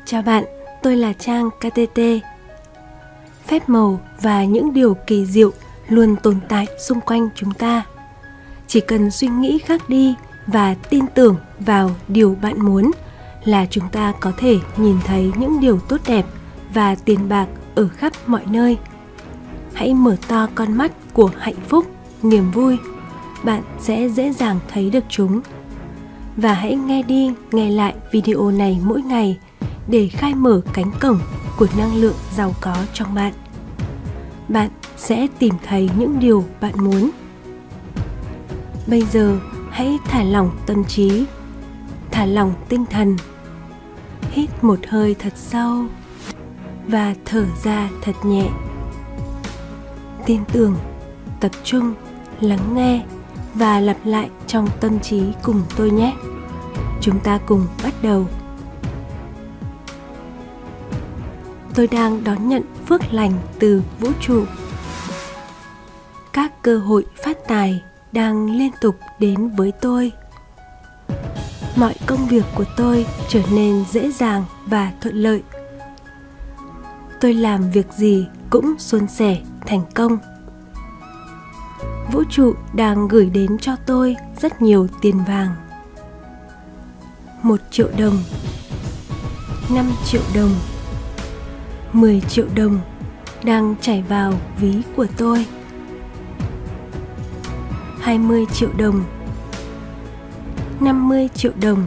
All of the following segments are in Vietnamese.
Chào bạn, tôi là Trang KTT. Phép màu và những điều kỳ diệu luôn tồn tại xung quanh chúng ta. Chỉ cần suy nghĩ khác đi và tin tưởng vào điều bạn muốn là chúng ta có thể nhìn thấy những điều tốt đẹp và tiền bạc ở khắp mọi nơi. Hãy mở to con mắt của hạnh phúc, niềm vui. Bạn sẽ dễ dàng thấy được chúng. Và hãy nghe đi, nghe lại video này mỗi ngày để khai mở cánh cổng của năng lượng giàu có trong bạn. Bạn sẽ tìm thấy những điều bạn muốn. Bây giờ hãy thả lỏng tâm trí, thả lỏng tinh thần. Hít một hơi thật sâu và thở ra thật nhẹ. Tin tưởng, tập trung, lắng nghe và lặp lại trong tâm trí cùng tôi nhé. Chúng ta cùng bắt đầu. Tôi đang đón nhận phước lành từ vũ trụ. Các cơ hội phát tài đang liên tục đến với tôi. Mọi công việc của tôi trở nên dễ dàng và thuận lợi. Tôi làm việc gì cũng suôn sẻ, thành công. Vũ trụ đang gửi đến cho tôi rất nhiều tiền vàng. 1 triệu đồng, 5 triệu đồng, 10 triệu đồng đang chảy vào ví của tôi. 20 triệu đồng, 50 triệu đồng,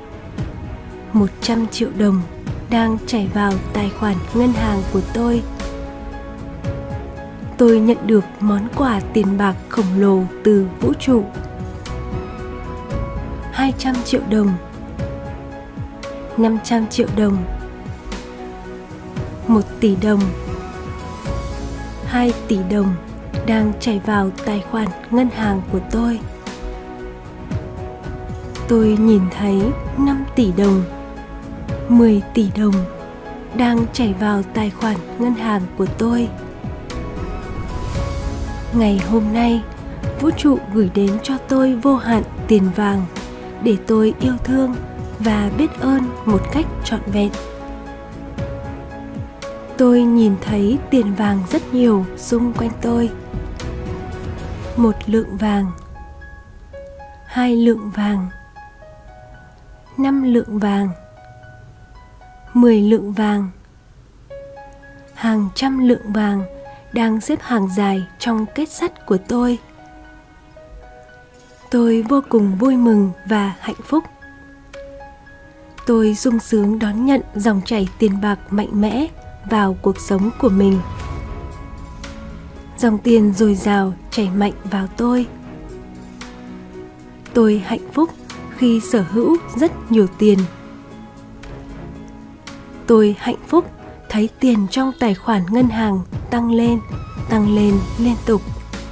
100 triệu đồng đang chảy vào tài khoản ngân hàng của tôi. Tôi nhận được món quà tiền bạc khổng lồ từ vũ trụ. 200 triệu đồng, 500 triệu đồng, 1 tỷ đồng, 2 tỷ đồng đang chảy vào tài khoản ngân hàng của tôi. Tôi nhìn thấy 5 tỷ đồng, 10 tỷ đồng đang chảy vào tài khoản ngân hàng của tôi. Ngày hôm nay, vũ trụ gửi đến cho tôi vô hạn tiền vàng để tôi yêu thương và biết ơn một cách trọn vẹn. Tôi nhìn thấy tiền vàng rất nhiều xung quanh tôi. 1 lượng vàng, 2 lượng vàng, 5 lượng vàng, 10 lượng vàng. Hàng trăm lượng vàng đang xếp hàng dài trong kết sắt của tôi. Tôi vô cùng vui mừng và hạnh phúc. Tôi sung sướng đón nhận dòng chảy tiền bạc mạnh mẽ vào cuộc sống của mình. Dòng tiền dồi dào chảy mạnh vào tôi. Tôi hạnh phúc khi sở hữu rất nhiều tiền. Tôi hạnh phúc thấy tiền trong tài khoản ngân hàng tăng lên liên tục.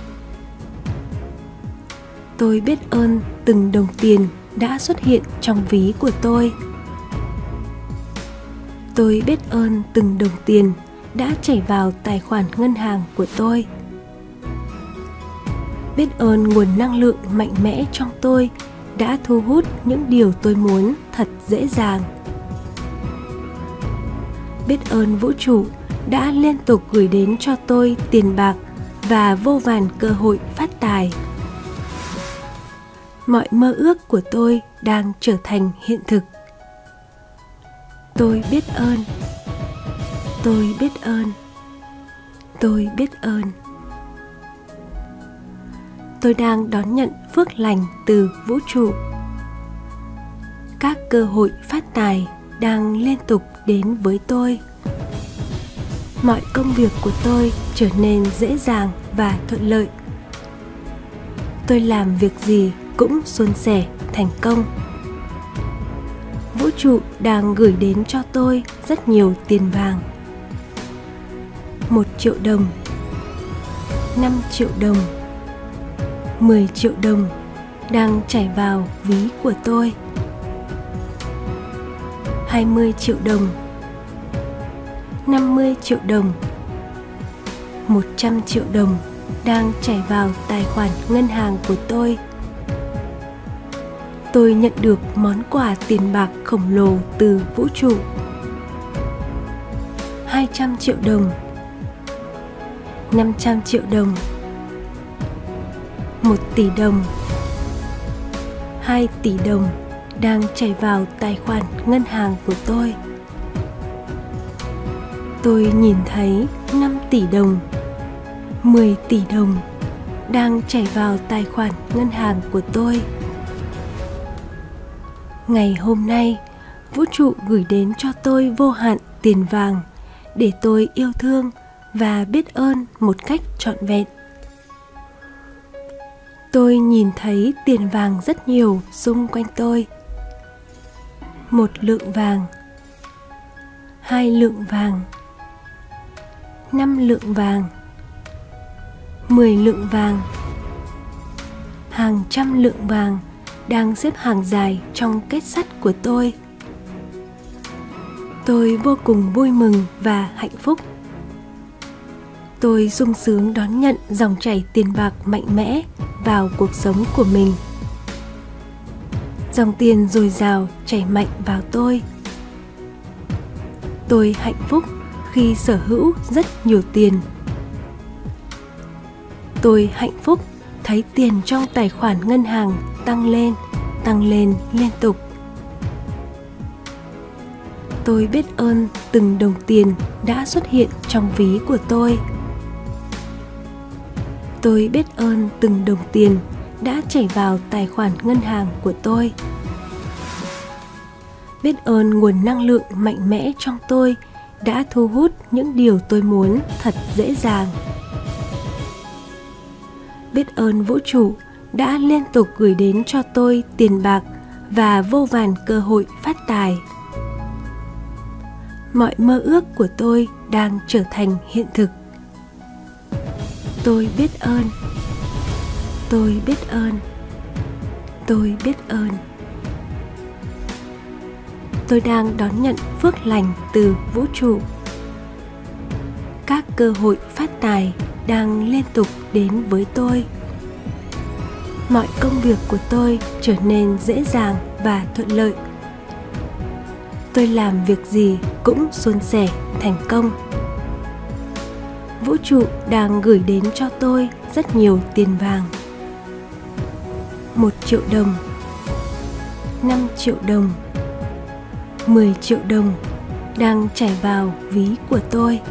Tôi biết ơn từng đồng tiền đã xuất hiện trong ví của tôi. Tôi biết ơn từng đồng tiền đã chảy vào tài khoản ngân hàng của tôi. Biết ơn nguồn năng lượng mạnh mẽ trong tôi đã thu hút những điều tôi muốn thật dễ dàng. Biết ơn vũ trụ đã liên tục gửi đến cho tôi tiền bạc và vô vàn cơ hội phát tài. Mọi mơ ước của tôi đang trở thành hiện thực. Tôi biết ơn. Tôi biết ơn. Tôi biết ơn. Tôi đang đón nhận phước lành từ vũ trụ. Các cơ hội phát tài đang liên tục đến với tôi. Mọi công việc của tôi trở nên dễ dàng và thuận lợi. Tôi làm việc gì cũng suôn sẻ, thành công. Vũ trụ đang gửi đến cho tôi rất nhiều tiền vàng. 1 triệu đồng, 5 triệu đồng, 10 triệu đồng đang chảy vào ví của tôi. 20 triệu đồng, 50 triệu đồng, 100 triệu đồng đang chảy vào tài khoản ngân hàng của tôi. Tôi nhận được món quà tiền bạc khổng lồ từ vũ trụ. 200 triệu đồng, 500 triệu đồng, 1 tỷ đồng, 2 tỷ đồng đang chảy vào tài khoản ngân hàng của tôi. Tôi nhìn thấy 5 tỷ đồng, 10 tỷ đồng đang chảy vào tài khoản ngân hàng của tôi. Ngày hôm nay, vũ trụ gửi đến cho tôi vô hạn tiền vàng để tôi yêu thương và biết ơn một cách trọn vẹn. Tôi nhìn thấy tiền vàng rất nhiều xung quanh tôi. 1 lượng vàng, 2 lượng vàng, 5 lượng vàng, 10 lượng vàng, hàng trăm lượng vàng đang xếp hàng dài trong kết sắt của tôi. Tôi vô cùng vui mừng và hạnh phúc. Tôi sung sướng đón nhận dòng chảy tiền bạc mạnh mẽ vào cuộc sống của mình. Dòng tiền dồi dào chảy mạnh vào tôi. Tôi hạnh phúc khi sở hữu rất nhiều tiền. Tôi hạnh phúc thấy tiền trong tài khoản ngân hàng tăng lên liên tục. Tôi biết ơn từng đồng tiền đã xuất hiện trong ví của tôi. Tôi biết ơn từng đồng tiền đã chảy vào tài khoản ngân hàng của tôi. Biết ơn nguồn năng lượng mạnh mẽ trong tôi đã thu hút những điều tôi muốn thật dễ dàng. Biết ơn vũ trụ đã liên tục gửi đến cho tôi tiền bạc và vô vàn cơ hội phát tài. Mọi mơ ước của tôi đang trở thành hiện thực. Tôi biết ơn. Tôi biết ơn. Tôi biết ơn. Tôi đang đón nhận phước lành từ vũ trụ. Các cơ hội phát tài đang liên tục đến với tôi. Mọi công việc của tôi trở nên dễ dàng và thuận lợi. Tôi làm việc gì cũng suôn sẻ, thành công. Vũ trụ đang gửi đến cho tôi rất nhiều tiền vàng. 1 triệu đồng, 5 triệu đồng, 10 triệu đồng đang chảy vào ví của tôi.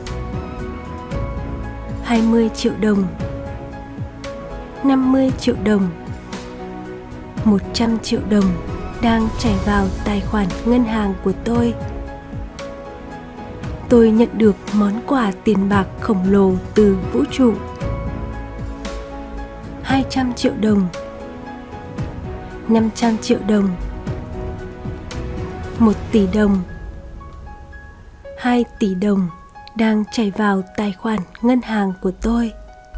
20 triệu đồng, 50 triệu đồng, 100 triệu đồng đang chảy vào tài khoản ngân hàng của tôi. Tôi nhận được món quà tiền bạc khổng lồ từ vũ trụ. 200 triệu đồng, 500 triệu đồng, 1 tỷ đồng, 2 tỷ đồng đang chảy vào tài khoản ngân hàng của tôi.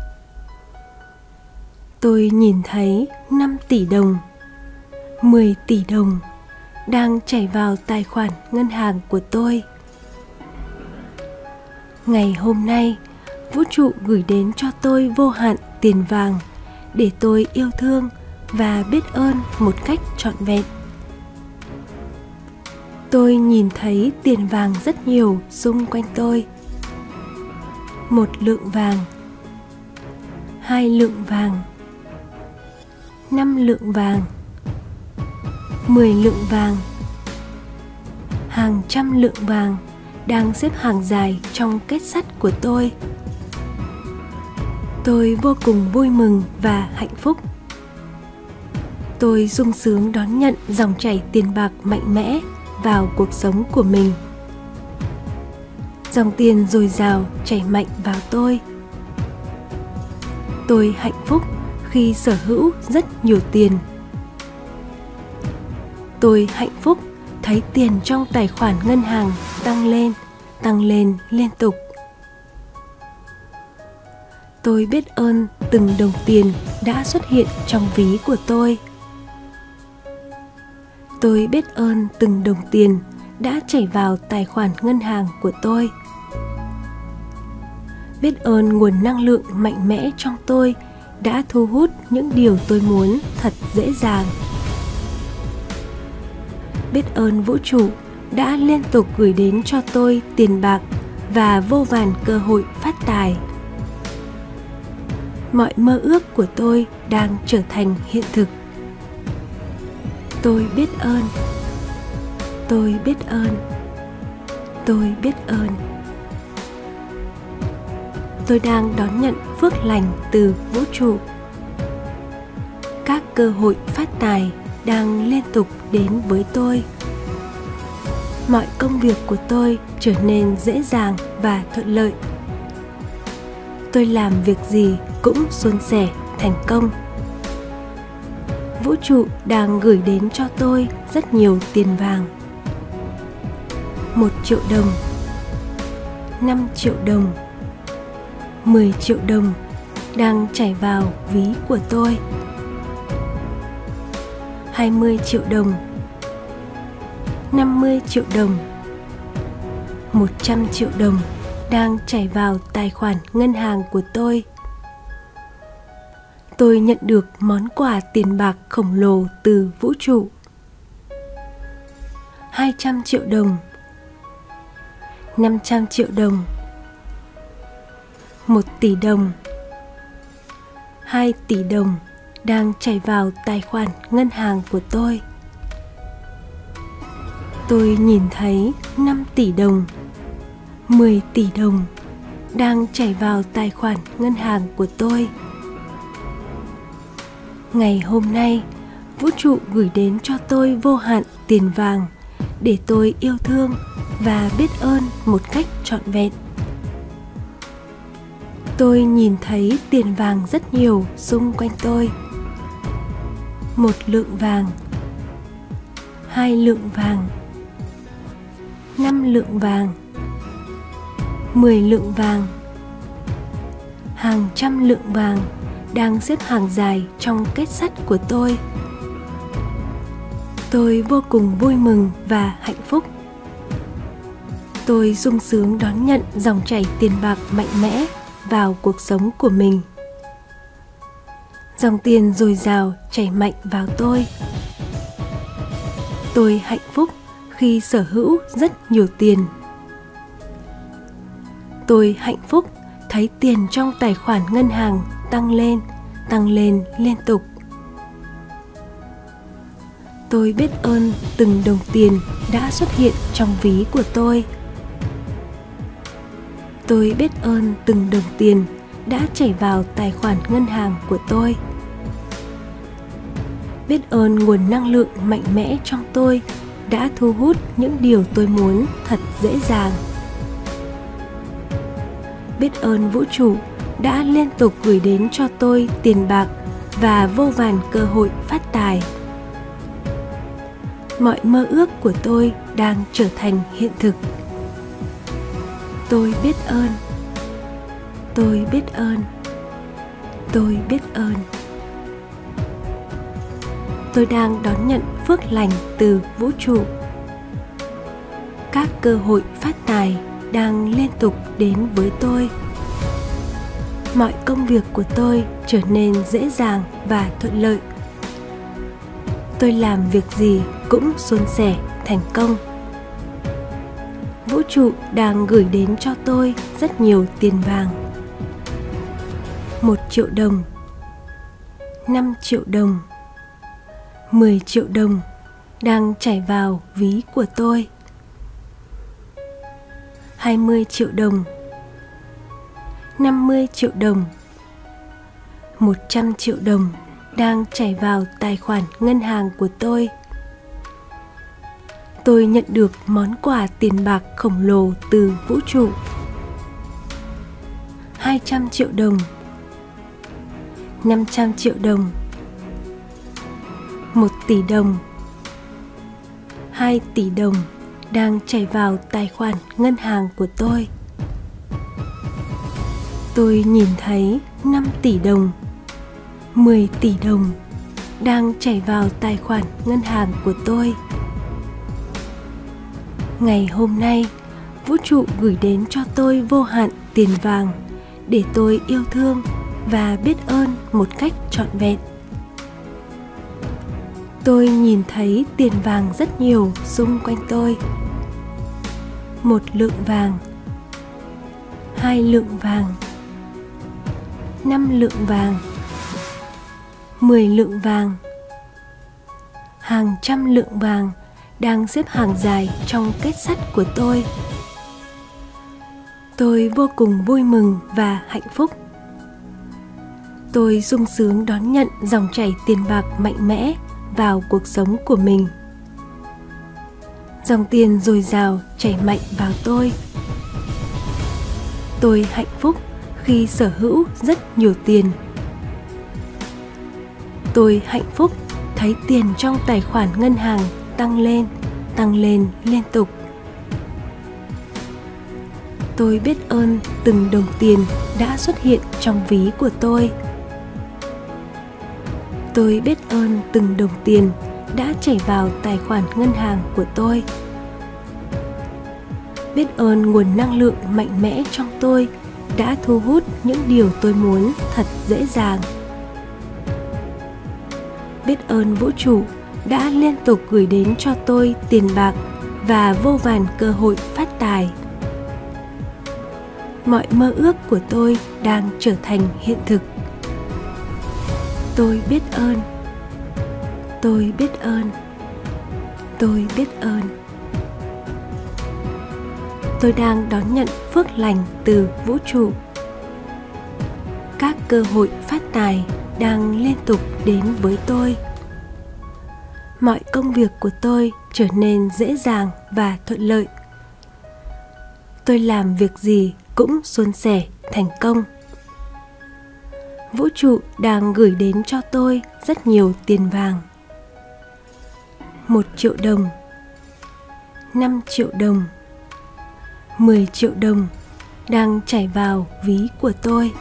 Tôi nhìn thấy 5 tỷ đồng, 10 tỷ đồng đang chảy vào tài khoản ngân hàng của tôi. Ngày hôm nay, vũ trụ gửi đến cho tôi vô hạn tiền vàng để tôi yêu thương và biết ơn một cách trọn vẹn. Tôi nhìn thấy tiền vàng rất nhiều xung quanh tôi. 1 lượng vàng, 2 lượng vàng, 5 lượng vàng, 10 lượng vàng, hàng trăm lượng vàng đang xếp hàng dài trong kết sắt của tôi. Tôi vô cùng vui mừng và hạnh phúc. Tôi sung sướng đón nhận dòng chảy tiền bạc mạnh mẽ vào cuộc sống của mình. Dòng tiền dồi dào chảy mạnh vào tôi. Tôi hạnh phúc khi sở hữu rất nhiều tiền. Tôi hạnh phúc thấy tiền trong tài khoản ngân hàng tăng lên liên tục. Tôi biết ơn từng đồng tiền đã xuất hiện trong ví của tôi. Tôi biết ơn từng đồng tiền đã chảy vào tài khoản ngân hàng của tôi. Biết ơn nguồn năng lượng mạnh mẽ trong tôi đã thu hút những điều tôi muốn thật dễ dàng. Biết ơn vũ trụ đã liên tục gửi đến cho tôi tiền bạc và vô vàn cơ hội phát tài. Mọi mơ ước của tôi đang trở thành hiện thực. Tôi biết ơn. Tôi biết ơn. Tôi biết ơn. Tôi đang đón nhận phước lành từ vũ trụ. Các cơ hội phát tài đang liên tục đến với tôi. Mọi công việc của tôi trở nên dễ dàng và thuận lợi. Tôi làm việc gì cũng suôn sẻ, thành công. Vũ trụ đang gửi đến cho tôi rất nhiều tiền vàng. 1 triệu đồng, 5 triệu đồng, 10 triệu đồng đang chảy vào ví của tôi. 20 triệu đồng, 50 triệu đồng, 100 triệu đồng đang chảy vào tài khoản ngân hàng của tôi. Tôi nhận được món quà tiền bạc khổng lồ từ vũ trụ. 200 triệu đồng, 500 triệu đồng, 1 tỷ đồng, 2 tỷ đồng đang chảy vào tài khoản ngân hàng của tôi. Tôi nhìn thấy 5 tỷ đồng, 10 tỷ đồng đang chảy vào tài khoản ngân hàng của tôi. Ngày hôm nay, vũ trụ gửi đến cho tôi vô hạn tiền vàng để tôi yêu thương và biết ơn một cách trọn vẹn. Tôi nhìn thấy tiền vàng rất nhiều xung quanh tôi. 1 lượng vàng, 2 lượng vàng, 5 lượng vàng, 10 lượng vàng, hàng trăm lượng vàng đang xếp hàng dài trong kết sắt của tôi. Tôi vô cùng vui mừng và hạnh phúc. Tôi sung sướng đón nhận dòng chảy tiền bạc mạnh mẽ vào cuộc sống của mình. Dòng tiền dồi dào chảy mạnh vào tôi. Tôi hạnh phúc khi sở hữu rất nhiều tiền. Tôi hạnh phúc thấy tiền trong tài khoản ngân hàng tăng lên liên tục. Tôi biết ơn từng đồng tiền đã xuất hiện trong ví của tôi. Tôi biết ơn từng đồng tiền đã chảy vào tài khoản ngân hàng của tôi. Biết ơn nguồn năng lượng mạnh mẽ trong tôi đã thu hút những điều tôi muốn thật dễ dàng. Biết ơn vũ trụ đã liên tục gửi đến cho tôi tiền bạc và vô vàn cơ hội phát tài. Mọi mơ ước của tôi đang trở thành hiện thực. Tôi biết ơn. Tôi biết ơn. Tôi biết ơn. Tôi đang đón nhận phước lành từ vũ trụ. Các cơ hội phát tài đang liên tục đến với tôi. Mọi công việc của tôi trở nên dễ dàng và thuận lợi. Tôi làm việc gì cũng suôn sẻ, thành công. Vũ trụ đang gửi đến cho tôi rất nhiều tiền vàng. 1 triệu đồng, 5 triệu đồng, 10 triệu đồng đang chảy vào ví của tôi. 20 triệu đồng, 50 triệu đồng, 100 triệu đồng đang chảy vào tài khoản ngân hàng của tôi. Tôi nhận được món quà tiền bạc khổng lồ từ vũ trụ. 200 triệu đồng, 500 triệu đồng, 1 tỷ đồng, 2 tỷ đồng đang chảy vào tài khoản ngân hàng của tôi. Tôi nhìn thấy 5 tỷ đồng, 10 tỷ đồng đang chảy vào tài khoản ngân hàng của tôi. Ngày hôm nay, vũ trụ gửi đến cho tôi vô hạn tiền vàng để tôi yêu thương và biết ơn một cách trọn vẹn. Tôi nhìn thấy tiền vàng rất nhiều xung quanh tôi. 1 lượng vàng, 2 lượng vàng, 5 lượng vàng, 10 lượng vàng. Hàng trăm lượng vàng đang xếp hàng dài trong kết sắt của tôi. Tôi vô cùng vui mừng và hạnh phúc. Tôi sung sướng đón nhận dòng chảy tiền bạc mạnh mẽ vào cuộc sống của mình. Dòng tiền dồi dào chảy mạnh vào tôi. Tôi hạnh phúc khi sở hữu rất nhiều tiền. Tôi hạnh phúc thấy tiền trong tài khoản ngân hàng tăng lên liên tục. Tôi biết ơn từng đồng tiền đã xuất hiện trong ví của tôi. Tôi biết ơn từng đồng tiền đã chảy vào tài khoản ngân hàng của tôi. Biết ơn nguồn năng lượng mạnh mẽ trong tôi đã thu hút những điều tôi muốn thật dễ dàng. Biết ơn vũ trụ đã liên tục gửi đến cho tôi tiền bạc và vô vàn cơ hội phát tài. Mọi mơ ước của tôi đang trở thành hiện thực. Tôi biết ơn. Tôi biết ơn. Tôi biết ơn. Tôi đang đón nhận phước lành từ vũ trụ. Các cơ hội phát tài đang liên tục đến với tôi. Mọi công việc của tôi trở nên dễ dàng và thuận lợi. Tôi làm việc gì cũng suôn sẻ, thành công. Vũ trụ đang gửi đến cho tôi rất nhiều tiền vàng. 1 triệu đồng, 5 triệu đồng, 10 triệu đồng đang chảy vào ví của tôi.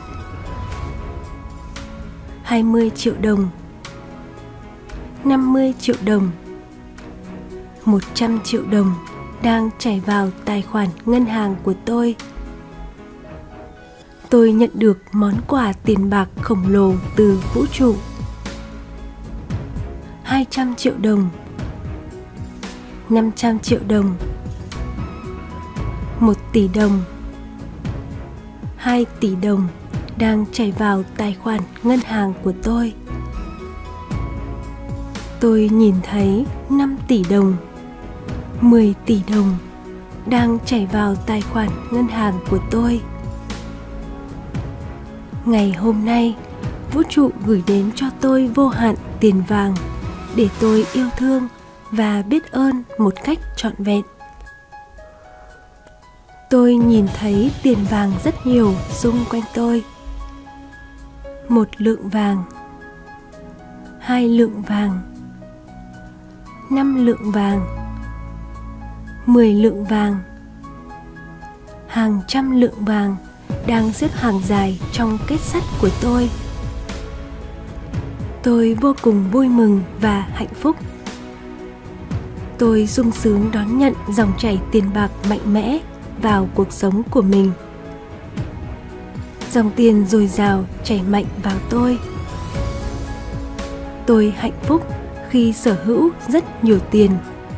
20 triệu đồng, 50 triệu đồng, 100 triệu đồng đang chảy vào tài khoản ngân hàng của tôi. Tôi nhận được món quà tiền bạc khổng lồ từ vũ trụ. 200 triệu đồng, 500 triệu đồng, 1 tỷ đồng, 2 tỷ đồng đang chảy vào tài khoản ngân hàng của tôi. Tôi nhìn thấy 5 tỷ đồng, 10 tỷ đồng đang chảy vào tài khoản ngân hàng của tôi. Ngày hôm nay, vũ trụ gửi đến cho tôi vô hạn tiền vàng để tôi yêu thương và biết ơn một cách trọn vẹn. Tôi nhìn thấy tiền vàng rất nhiều xung quanh tôi. 1 lượng vàng, 2 lượng vàng, 5 lượng vàng, 10 lượng vàng. Hàng trăm lượng vàng đang xếp hàng dài trong kết sắt của tôi. Tôi vô cùng vui mừng và hạnh phúc. Tôi sung sướng đón nhận dòng chảy tiền bạc mạnh mẽ vào cuộc sống của mình. Dòng tiền dồi dào chảy mạnh vào tôi. Tôi hạnh phúc khi sở hữu rất nhiều tiền.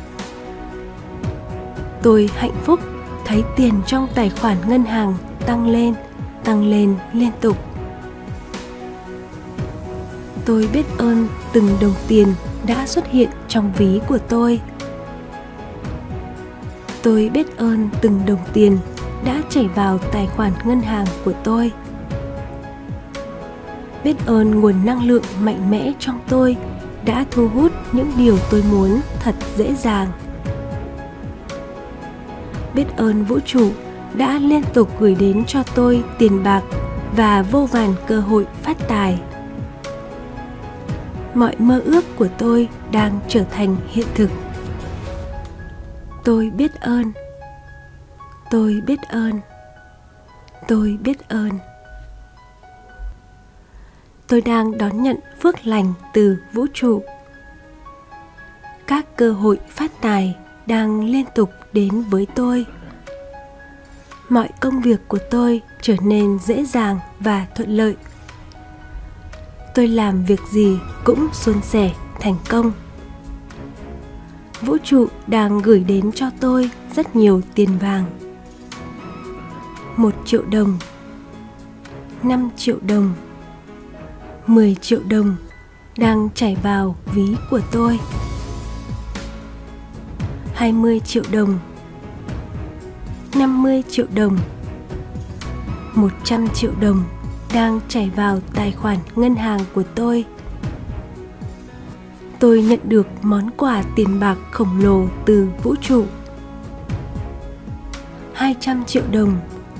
Tôi hạnh phúc thấy tiền trong tài khoản ngân hàng tăng lên liên tục. Tôi biết ơn từng đồng tiền đã xuất hiện trong ví của tôi. Tôi biết ơn từng đồng tiền đã chảy vào tài khoản ngân hàng của tôi. Biết ơn nguồn năng lượng mạnh mẽ trong tôi đã thu hút những điều tôi muốn thật dễ dàng. Biết ơn vũ trụ đã liên tục gửi đến cho tôi tiền bạc và vô vàn cơ hội phát tài. Mọi mơ ước của tôi đang trở thành hiện thực. Tôi biết ơn. Tôi biết ơn. Tôi biết ơn. Tôi đang đón nhận phước lành từ vũ trụ. Các cơ hội phát tài đang liên tục đến với tôi. Mọi công việc của tôi trở nên dễ dàng và thuận lợi. Tôi làm việc gì cũng suôn sẻ, thành công. Vũ trụ đang gửi đến cho tôi rất nhiều tiền vàng. 1 triệu đồng, 5 triệu đồng, 10 triệu đồng đang chảy vào ví của tôi. 20 triệu đồng, 50 triệu đồng, 100 triệu đồng đang chảy vào tài khoản ngân hàng của tôi. Tôi nhận được món quà tiền bạc khổng lồ từ vũ trụ. 200 triệu đồng,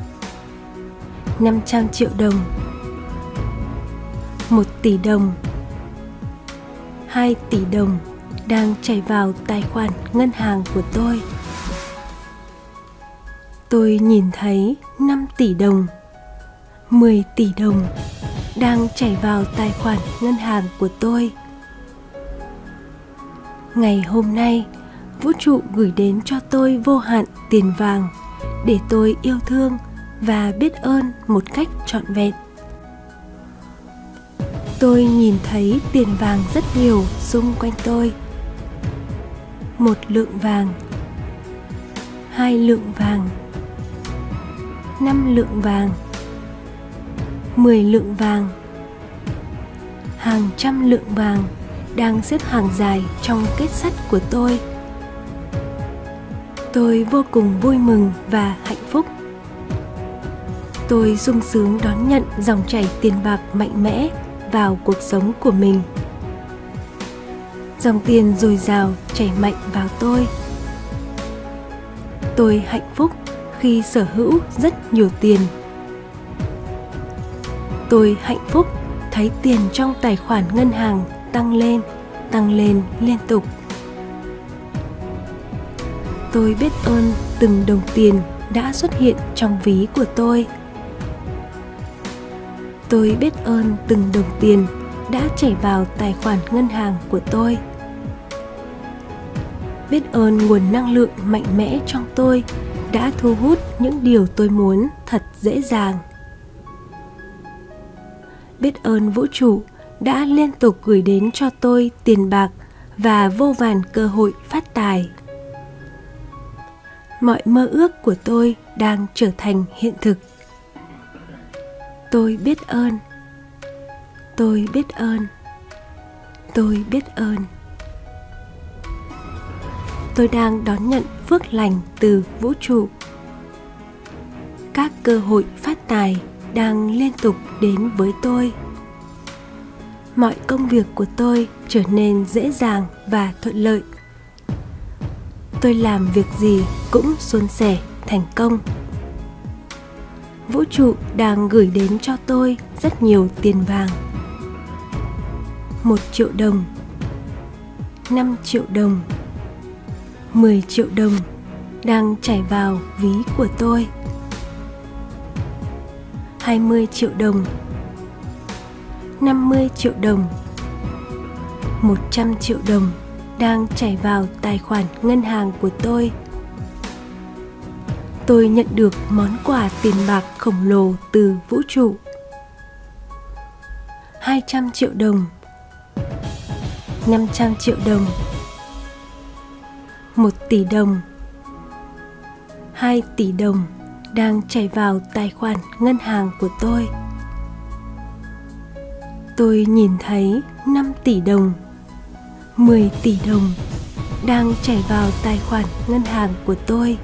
500 triệu đồng, 1 tỷ đồng, 2 tỷ đồng đang chảy vào tài khoản ngân hàng của tôi. Tôi nhìn thấy 5 tỷ đồng, 10 tỷ đồng đang chảy vào tài khoản ngân hàng của tôi. Ngày hôm nay, vũ trụ gửi đến cho tôi vô hạn tiền vàng để tôi yêu thương và biết ơn một cách trọn vẹn. Tôi nhìn thấy tiền vàng rất nhiều xung quanh tôi. 1 lượng vàng, 2 lượng vàng, 5 lượng vàng, 10 lượng vàng. Hàng trăm lượng vàng đang xếp hàng dài trong kết sắt của tôi. Tôi vô cùng vui mừng và hạnh phúc. Tôi sung sướng đón nhận dòng chảy tiền bạc mạnh mẽ vào cuộc sống của mình. Dòng tiền dồi dào chảy mạnh vào tôi. Tôi hạnh phúc khi sở hữu rất nhiều tiền. Tôi hạnh phúc thấy tiền trong tài khoản ngân hàng tăng lên liên tục. Tôi biết ơn từng đồng tiền đã xuất hiện trong ví của tôi. Tôi biết ơn từng đồng tiền đã chảy vào tài khoản ngân hàng của tôi. Biết ơn nguồn năng lượng mạnh mẽ trong tôi đã thu hút những điều tôi muốn thật dễ dàng. Biết ơn vũ trụ đã liên tục gửi đến cho tôi tiền bạc và vô vàn cơ hội phát tài. Mọi mơ ước của tôi đang trở thành hiện thực. Tôi biết ơn. Tôi biết ơn. Tôi biết ơn. Tôi đang đón nhận phước lành từ vũ trụ. Các cơ hội phát tài đang liên tục đến với tôi. Mọi công việc của tôi trở nên dễ dàng và thuận lợi. Tôi làm việc gì cũng suôn sẻ, thành công. Vũ trụ đang gửi đến cho tôi rất nhiều tiền vàng. 1 triệu đồng, 5 triệu đồng, 10 triệu đồng đang chảy vào ví của tôi. 20 triệu đồng, 50 triệu đồng, 100 triệu đồng đang chảy vào tài khoản ngân hàng của tôi. Tôi nhận được món quà tiền bạc khổng lồ từ vũ trụ. 200 triệu đồng, 500 triệu đồng, 1 tỷ đồng, 2 tỷ đồng đang chảy vào tài khoản ngân hàng của tôi. Tôi nhìn thấy 5 tỷ đồng, 10 tỷ đồng đang chảy vào tài khoản ngân hàng của tôi.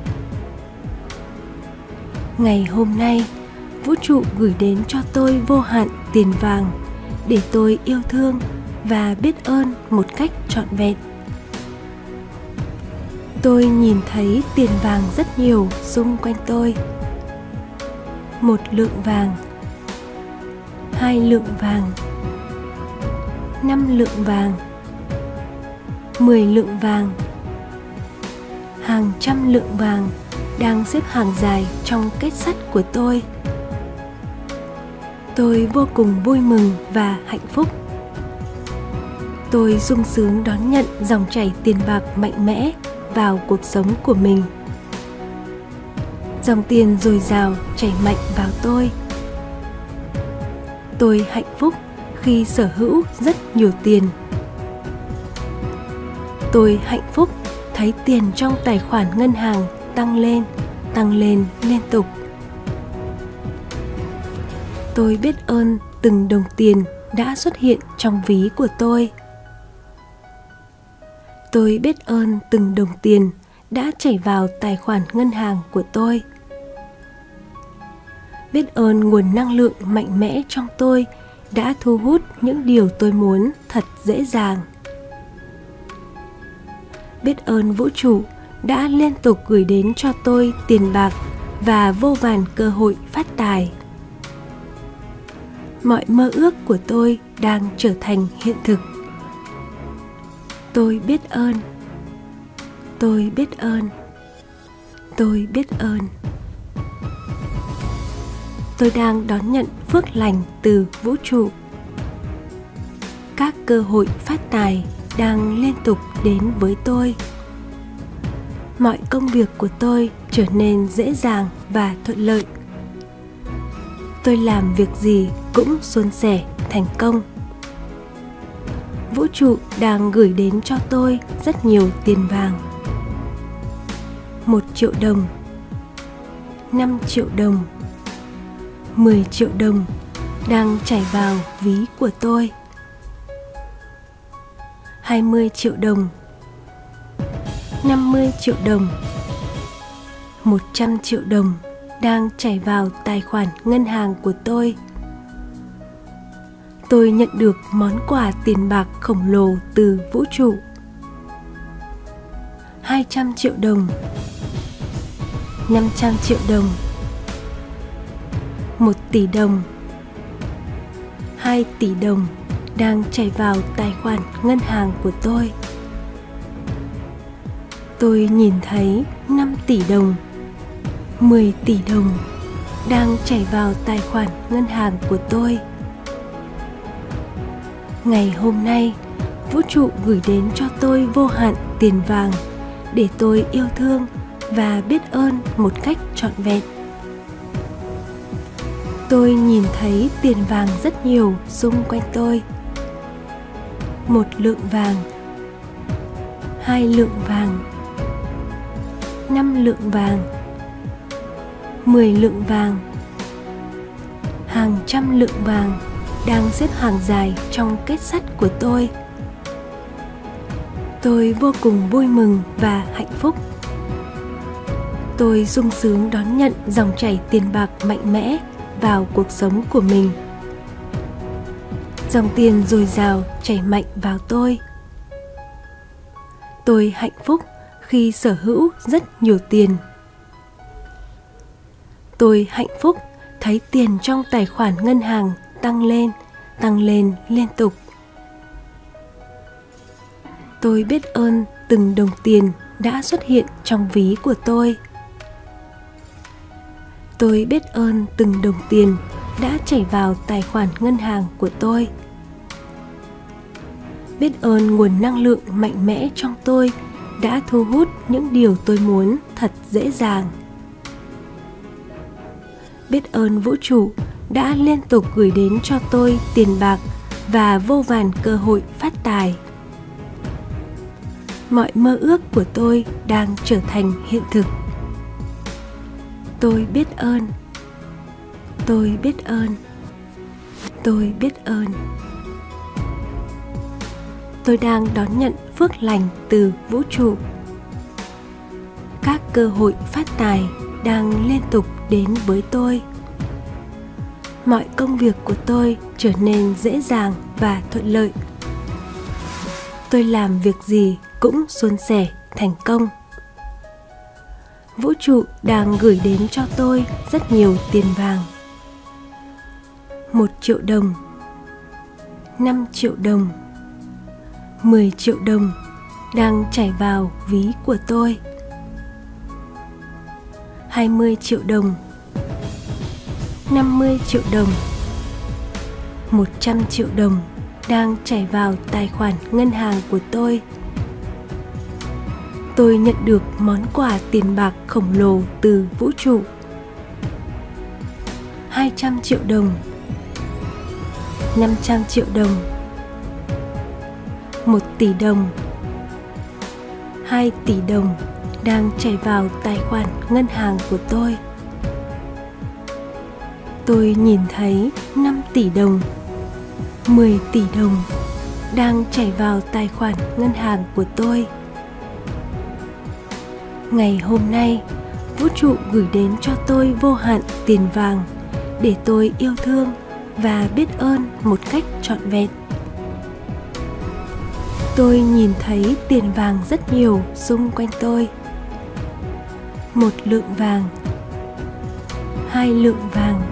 Ngày hôm nay, vũ trụ gửi đến cho tôi vô hạn tiền vàng để tôi yêu thương và biết ơn một cách trọn vẹn. Tôi nhìn thấy tiền vàng rất nhiều xung quanh tôi. 1 lượng vàng, 2 lượng vàng, 5 lượng vàng, 10 lượng vàng. Hàng trăm lượng vàng đang xếp hàng dài trong kết sắt của tôi. Tôi vô cùng vui mừng và hạnh phúc. Tôi sung sướng đón nhận dòng chảy tiền bạc mạnh mẽ vào cuộc sống của mình. Dòng tiền dồi dào chảy mạnh vào tôi. Tôi hạnh phúc khi sở hữu rất nhiều tiền. Tôi hạnh phúc thấy tiền trong tài khoản ngân hàng tăng lên liên tục. Tôi biết ơn từng đồng tiền đã xuất hiện trong ví của tôi. Tôi biết ơn từng đồng tiền đã chảy vào tài khoản ngân hàng của tôi. Biết ơn nguồn năng lượng mạnh mẽ trong tôi đã thu hút những điều tôi muốn thật dễ dàng. Biết ơn vũ trụ đã liên tục gửi đến cho tôi tiền bạc và vô vàn cơ hội phát tài. Mọi mơ ước của tôi đang trở thành hiện thực. Tôi biết ơn. Tôi biết ơn. Tôi biết ơn. Tôi đang đón nhận phước lành từ vũ trụ. Các cơ hội phát tài đang liên tục đến với tôi. Mọi công việc của tôi trở nên dễ dàng và thuận lợi. Tôi làm việc gì cũng suôn sẻ, thành công. Vũ trụ đang gửi đến cho tôi rất nhiều tiền vàng. 1 triệu đồng, 5 triệu đồng, 10 triệu đồng đang chảy vào ví của tôi. 20 triệu đồng, 50 triệu đồng, 100 triệu đồng đang chảy vào tài khoản ngân hàng của tôi. Tôi nhận được món quà tiền bạc khổng lồ từ vũ trụ. 200 triệu đồng, 500 triệu đồng, 1 tỷ đồng, 2 tỷ đồng đang chảy vào tài khoản ngân hàng của tôi. Tôi nhìn thấy 5 tỷ đồng, 10 tỷ đồng đang chảy vào tài khoản ngân hàng của tôi. Ngày hôm nay, vũ trụ gửi đến cho tôi vô hạn tiền vàng để tôi yêu thương và biết ơn một cách trọn vẹn. Tôi nhìn thấy tiền vàng rất nhiều xung quanh tôi. 1 lượng vàng, 2 lượng vàng, 5 lượng vàng, 10 lượng vàng. Hàng trăm lượng vàng đang xếp hàng dài trong kết sắt của tôi. Tôi vô cùng vui mừng và hạnh phúc. Tôi sung sướng đón nhận dòng chảy tiền bạc mạnh mẽ vào cuộc sống của mình. Dòng tiền dồi dào chảy mạnh vào tôi. Tôi hạnh phúc khi sở hữu rất nhiều tiền. Tôi hạnh phúc thấy tiền trong tài khoản ngân hàng tăng lên liên tục. Tôi biết ơn từng đồng tiền đã xuất hiện trong ví của tôi. Tôi biết ơn từng đồng tiền đã chảy vào tài khoản ngân hàng của tôi. Biết ơn nguồn năng lượng mạnh mẽ trong tôi đã thu hút những điều tôi muốn thật dễ dàng. Biết ơn vũ trụ đã liên tục gửi đến cho tôi tiền bạc và vô vàn cơ hội phát tài. Mọi mơ ước của tôi đang trở thành hiện thực. Tôi biết ơn. Tôi biết ơn. Tôi biết ơn. Tôi đang đón nhận phước lành từ vũ trụ. Các cơ hội phát tài đang liên tục đến với tôi. Mọi công việc của tôi trở nên dễ dàng và thuận lợi. Tôi làm việc gì cũng suôn sẻ, thành công. Vũ trụ đang gửi đến cho tôi rất nhiều tiền vàng. 1 triệu đồng, 5 triệu đồng, 10 triệu đồng đang chảy vào ví của tôi. 20 triệu đồng, 50 triệu đồng, 100 triệu đồng đang chảy vào tài khoản ngân hàng của tôi. Tôi nhận được món quà tiền bạc khổng lồ từ vũ trụ. 200 triệu đồng, 500 triệu đồng, 1 tỷ đồng, 2 tỷ đồng đang chảy vào tài khoản ngân hàng của tôi. Tôi nhìn thấy 5 tỷ đồng, 10 tỷ đồng đang chảy vào tài khoản ngân hàng của tôi. Ngày hôm nay, vũ trụ gửi đến cho tôi vô hạn tiền vàng để tôi yêu thương và biết ơn một cách trọn vẹn. Tôi nhìn thấy tiền vàng rất nhiều xung quanh tôi. 1 lượng vàng, 2 lượng vàng,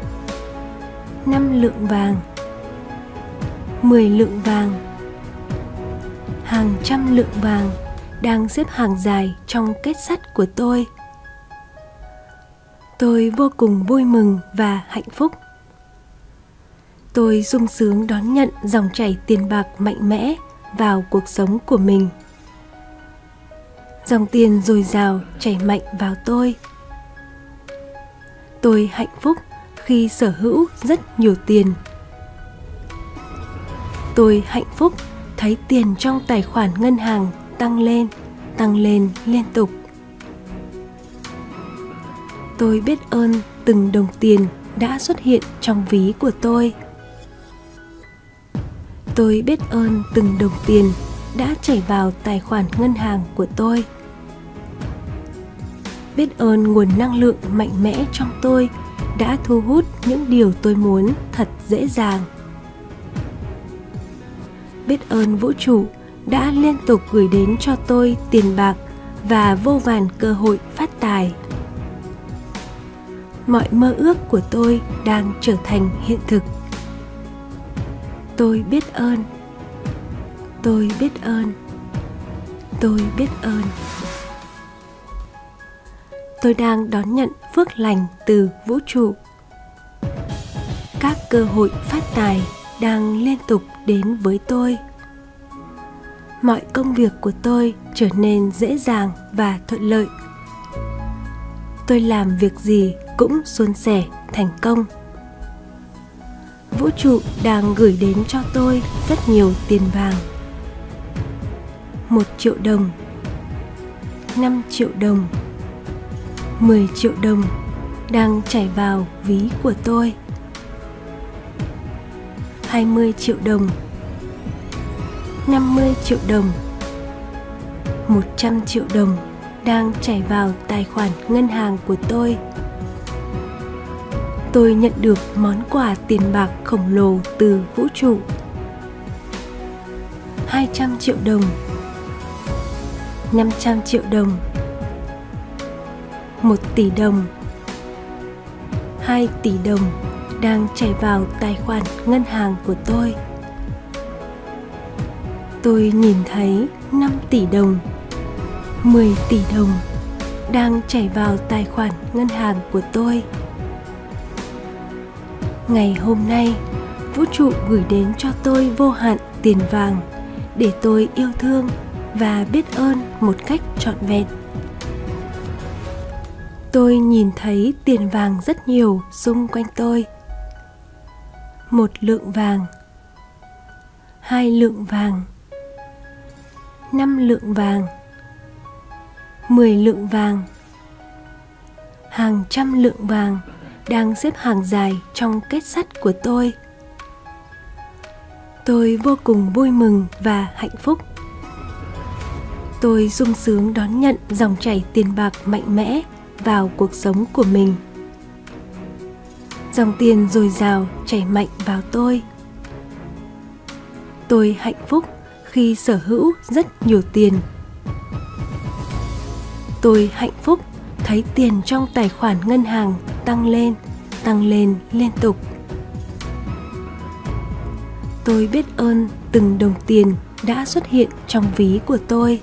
5 lượng vàng, 10 lượng vàng. Hàng trăm lượng vàng đang xếp hàng dài trong kết sắt của tôi. Tôi vô cùng vui mừng và hạnh phúc. Tôi sung sướng đón nhận dòng chảy tiền bạc mạnh mẽ vào cuộc sống của mình. Dòng tiền dồi dào chảy mạnh vào tôi. Tôi hạnh phúc khi sở hữu rất nhiều tiền. Tôi hạnh phúc thấy tiền trong tài khoản ngân hàng tăng lên liên tục. Tôi biết ơn từng đồng tiền đã xuất hiện trong ví của tôi. Tôi biết ơn từng đồng tiền đã chảy vào tài khoản ngân hàng của tôi. Biết ơn nguồn năng lượng mạnh mẽ trong tôi đã thu hút những điều tôi muốn thật dễ dàng. Biết ơn vũ trụ đã liên tục gửi đến cho tôi tiền bạc và vô vàn cơ hội phát tài. Mọi mơ ước của tôi đang trở thành hiện thực. Tôi biết ơn. Tôi biết ơn. Tôi biết ơn. Tôi đang đón nhận phước lành từ vũ trụ. Các cơ hội phát tài đang liên tục đến với tôi. Mọi công việc của tôi trở nên dễ dàng và thuận lợi. Tôi làm việc gì cũng suôn sẻ, thành công. Vũ trụ đang gửi đến cho tôi rất nhiều tiền vàng. 1 triệu đồng, 5 triệu đồng, 10 triệu đồng đang chảy vào ví của tôi. 20 triệu đồng, 50 triệu đồng, 100 triệu đồng đang chảy vào tài khoản ngân hàng của tôi. Tôi nhận được món quà tiền bạc khổng lồ từ vũ trụ. 200 triệu đồng, 500 triệu đồng, 1 tỷ đồng, 2 tỷ đồng đang chảy vào tài khoản ngân hàng của tôi. Tôi nhìn thấy 5 tỷ đồng, 10 tỷ đồng đang chảy vào tài khoản ngân hàng của tôi. Ngày hôm nay, vũ trụ gửi đến cho tôi vô hạn tiền vàng để tôi yêu thương và biết ơn một cách trọn vẹn. Tôi nhìn thấy tiền vàng rất nhiều xung quanh tôi. 1 lượng vàng, 2 lượng vàng, 5 lượng vàng, 10 lượng vàng. Hàng trăm lượng vàng đang xếp hàng dài trong kết sắt của tôi. Tôi vô cùng vui mừng và hạnh phúc. Tôi sung sướng đón nhận dòng chảy tiền bạc mạnh mẽ vào cuộc sống của mình. Dòng tiền dồi dào chảy mạnh vào tôi. Tôi hạnh phúc khi sở hữu rất nhiều tiền. Tôi hạnh phúc thấy tiền trong tài khoản ngân hàng tăng lên liên tục. Tôi biết ơn từng đồng tiền đã xuất hiện trong ví của tôi.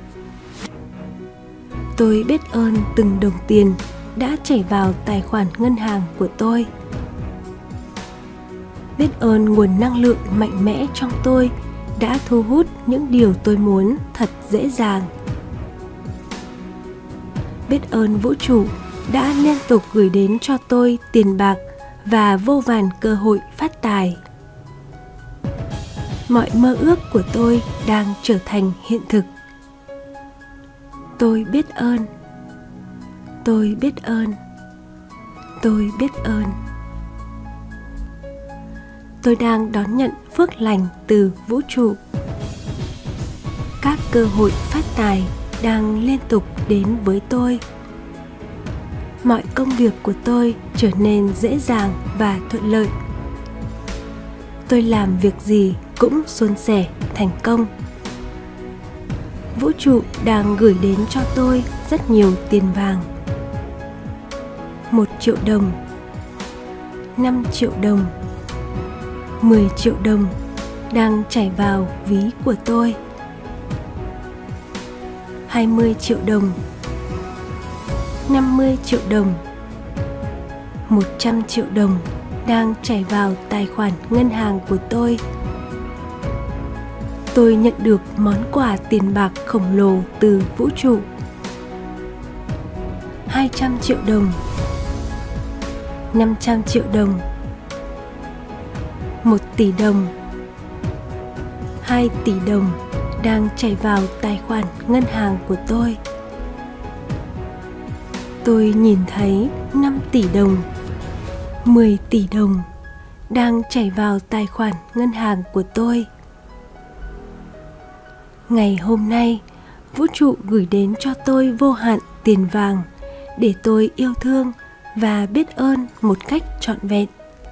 Tôi biết ơn từng đồng tiền đã chảy vào tài khoản ngân hàng của tôi. Biết ơn nguồn năng lượng mạnh mẽ trong tôi đã thu hút những điều tôi muốn thật dễ dàng. Biết ơn vũ trụ đã liên tục gửi đến cho tôi tiền bạc và vô vàn cơ hội phát tài. Mọi mơ ước của tôi đang trở thành hiện thực. Tôi biết ơn. Tôi biết ơn. Tôi biết ơn. Tôi đang đón nhận phước lành từ vũ trụ. Các cơ hội phát tài đang liên tục đến với tôi. Mọi công việc của tôi trở nên dễ dàng và thuận lợi. Tôi làm việc gì cũng suôn sẻ, thành công. Vũ trụ đang gửi đến cho tôi rất nhiều tiền vàng. 1 triệu đồng, 5 triệu đồng, 10 triệu đồng đang chảy vào ví của tôi. 20 triệu đồng, 50 triệu đồng, 100 triệu đồng đang chảy vào tài khoản ngân hàng của tôi. Tôi nhận được món quà tiền bạc khổng lồ từ vũ trụ. 200 triệu đồng, 500 triệu đồng, 1 tỷ đồng, 2 tỷ đồng đang chảy vào tài khoản ngân hàng của tôi. Tôi nhìn thấy 5 tỷ đồng, 10 tỷ đồng đang chảy vào tài khoản ngân hàng của tôi. Ngày hôm nay, vũ trụ gửi đến cho tôi vô hạn tiền vàng để tôi yêu thương và biết ơn một cách trọn vẹn.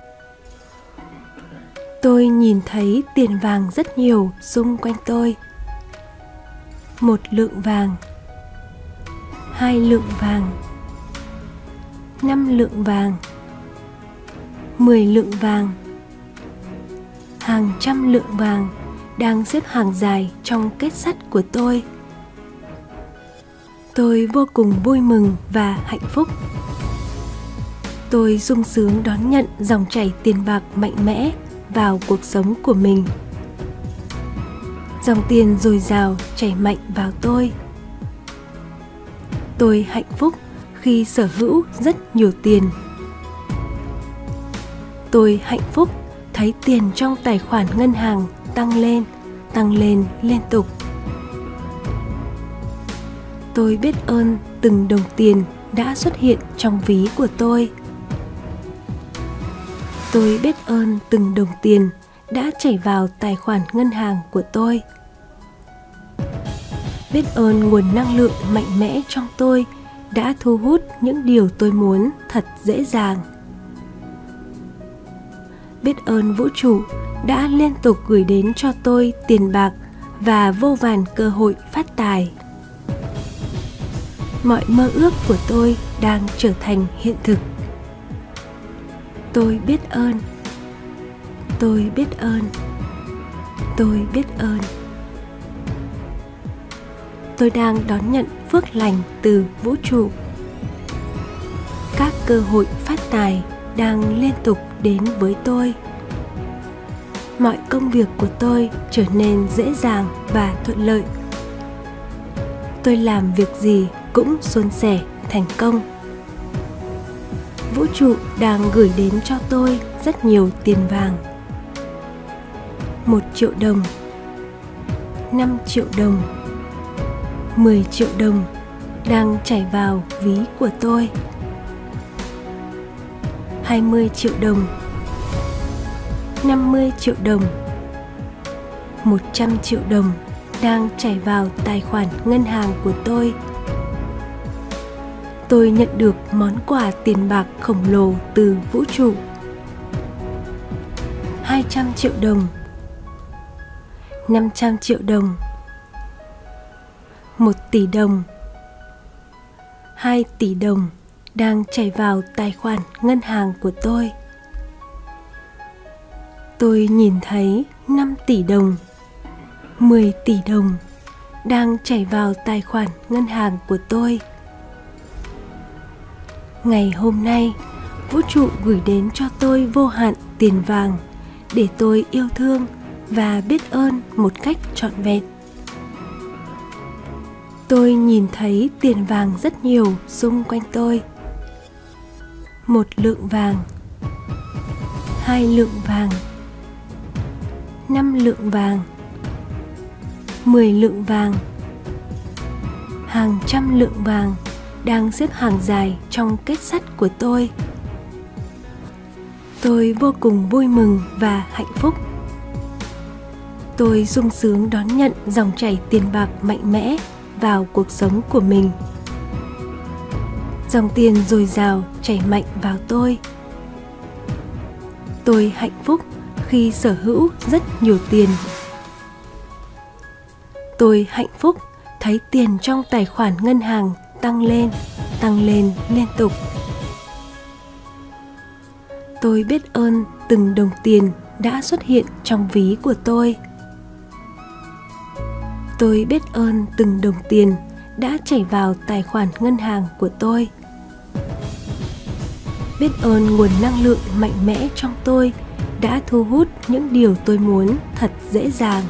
Tôi nhìn thấy tiền vàng rất nhiều xung quanh tôi. 1 lượng vàng, 2 lượng vàng, 5 lượng vàng, 10 lượng vàng. Hàng trăm lượng vàng đang xếp hàng dài trong kết sắt của tôi. Tôi vô cùng vui mừng và hạnh phúc. Tôi sung sướng đón nhận dòng chảy tiền bạc mạnh mẽ vào cuộc sống của mình. Dòng tiền dồi dào chảy mạnh vào tôi. Tôi hạnh phúc khi sở hữu rất nhiều tiền. Tôi hạnh phúc thấy tiền trong tài khoản ngân hàng tăng lên liên tục. Tôi biết ơn từng đồng tiền đã xuất hiện trong ví của tôi. Tôi biết ơn từng đồng tiền đã chảy vào tài khoản ngân hàng của tôi. Biết ơn nguồn năng lượng mạnh mẽ trong tôi đã thu hút những điều tôi muốn thật dễ dàng. Biết ơn vũ trụ đã liên tục gửi đến cho tôi tiền bạc và vô vàn cơ hội phát tài. Mọi mơ ước của tôi đang trở thành hiện thực. Tôi biết ơn. Tôi biết ơn. Tôi biết ơn. Tôi đang đón nhận phước lành từ vũ trụ. Các cơ hội phát tài đang liên tục đến với tôi. Mọi công việc của tôi trở nên dễ dàng và thuận lợi. Tôi làm việc gì cũng suôn sẻ, thành công. Vũ trụ đang gửi đến cho tôi rất nhiều tiền vàng. 1 triệu đồng, 5 triệu đồng, 10 triệu đồng đang chảy vào ví của tôi. 20 triệu đồng, 50 triệu đồng, 100 triệu đồng đang chảy vào tài khoản ngân hàng của tôi. Tôi nhận được món quà tiền bạc khổng lồ từ vũ trụ. 200 triệu đồng, 500 triệu đồng, 1 tỷ đồng, 2 tỷ đồng đang chảy vào tài khoản ngân hàng của tôi. Tôi nhìn thấy 5 tỷ đồng, 10 tỷ đồng đang chảy vào tài khoản ngân hàng của tôi. Ngày hôm nay, vũ trụ gửi đến cho tôi vô hạn tiền vàng để tôi yêu thương và biết ơn một cách trọn vẹn. Tôi nhìn thấy tiền vàng rất nhiều xung quanh tôi. 1 lượng vàng, 2 lượng vàng, 5 lượng vàng, 10 lượng vàng. Hàng trăm lượng vàng đang xếp hàng dài trong kết sắt của tôi. Tôi vô cùng vui mừng và hạnh phúc. Tôi sung sướng đón nhận dòng chảy tiền bạc mạnh mẽ vào cuộc sống của mình. Dòng tiền dồi dào chảy mạnh vào tôi. Tôi hạnh phúc khi sở hữu rất nhiều tiền. Tôi hạnh phúc thấy tiền trong tài khoản ngân hàng tăng lên liên tục. Tôi biết ơn từng đồng tiền đã xuất hiện trong ví của tôi. Tôi biết ơn từng đồng tiền đã chảy vào tài khoản ngân hàng của tôi. Biết ơn nguồn năng lượng mạnh mẽ trong tôi đã thu hút những điều tôi muốn thật dễ dàng.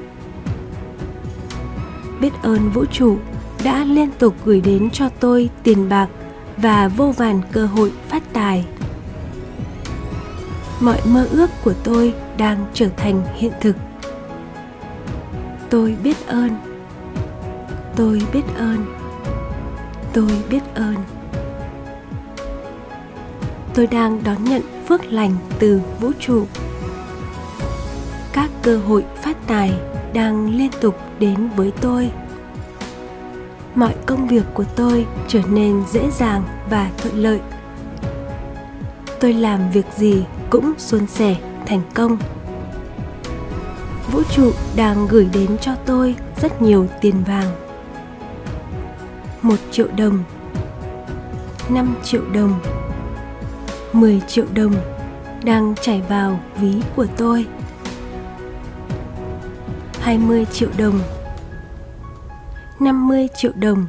Biết ơn vũ trụ đã liên tục gửi đến cho tôi tiền bạc và vô vàn cơ hội phát tài. Mọi mơ ước của tôi đang trở thành hiện thực. Tôi biết ơn. Tôi biết ơn. Tôi biết ơn. Tôi đang đón nhận phước lành từ vũ trụ. Các cơ hội phát tài đang liên tục đến với tôi. Mọi công việc của tôi trở nên dễ dàng và thuận lợi. Tôi làm việc gì cũng suôn sẻ, thành công. Vũ trụ đang gửi đến cho tôi rất nhiều tiền vàng. 1 triệu đồng, 5 triệu đồng, 10 triệu đồng đang chảy vào ví của tôi. 20 triệu đồng, 50 triệu đồng,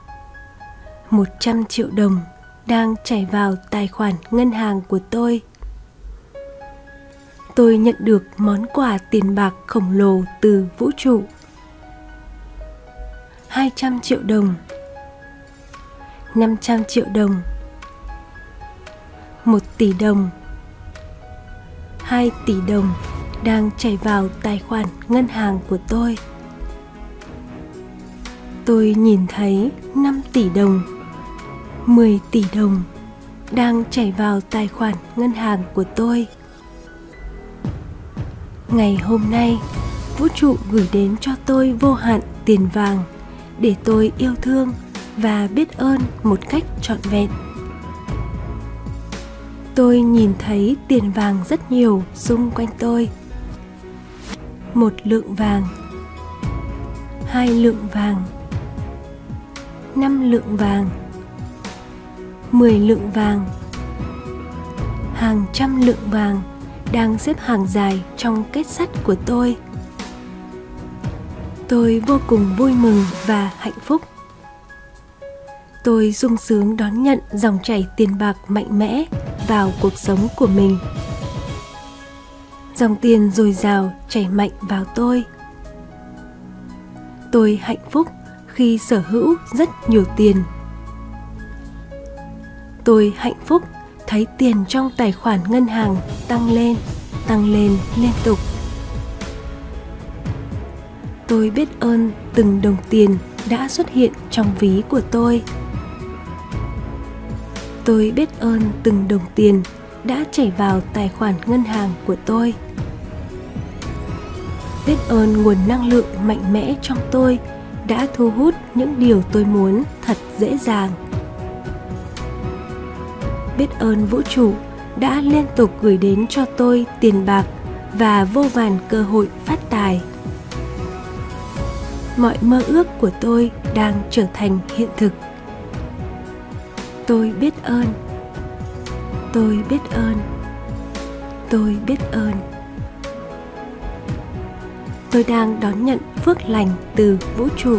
100 triệu đồng đang chảy vào tài khoản ngân hàng của tôi. Tôi nhận được món quà tiền bạc khổng lồ từ vũ trụ. 200 triệu đồng, 500 triệu đồng, 1 tỷ đồng, 2 tỷ đồng đang chảy vào tài khoản ngân hàng của tôi. Tôi nhìn thấy 5 tỷ đồng, 10 tỷ đồng đang chảy vào tài khoản ngân hàng của tôi. Ngày hôm nay, vũ trụ gửi đến cho tôi vô hạn tiền vàng để tôi yêu thương và biết ơn một cách trọn vẹn. Tôi nhìn thấy tiền vàng rất nhiều xung quanh tôi. 1 lượng vàng, 2 lượng vàng, 5 lượng vàng, 10 lượng vàng. Hàng trăm lượng vàng đang xếp hàng dài trong kết sắt của tôi. Tôi vô cùng vui mừng và hạnh phúc. Tôi sung sướng đón nhận dòng chảy tiền bạc mạnh mẽ vào cuộc sống của mình. Dòng tiền dồi dào chảy mạnh vào tôi. Tôi hạnh phúc khi sở hữu rất nhiều tiền. Tôi hạnh phúc thấy tiền trong tài khoản ngân hàng tăng lên liên tục. Tôi biết ơn từng đồng tiền đã xuất hiện trong ví của tôi. Tôi biết ơn từng đồng tiền đã chảy vào tài khoản ngân hàng của tôi. Biết ơn nguồn năng lượng mạnh mẽ trong tôi đã thu hút những điều tôi muốn thật dễ dàng. Biết ơn vũ trụ đã liên tục gửi đến cho tôi tiền bạc và vô vàn cơ hội phát tài. Mọi mơ ước của tôi đang trở thành hiện thực. Tôi biết ơn. Tôi biết ơn. Tôi biết ơn. Tôi đang đón nhận phước lành từ vũ trụ.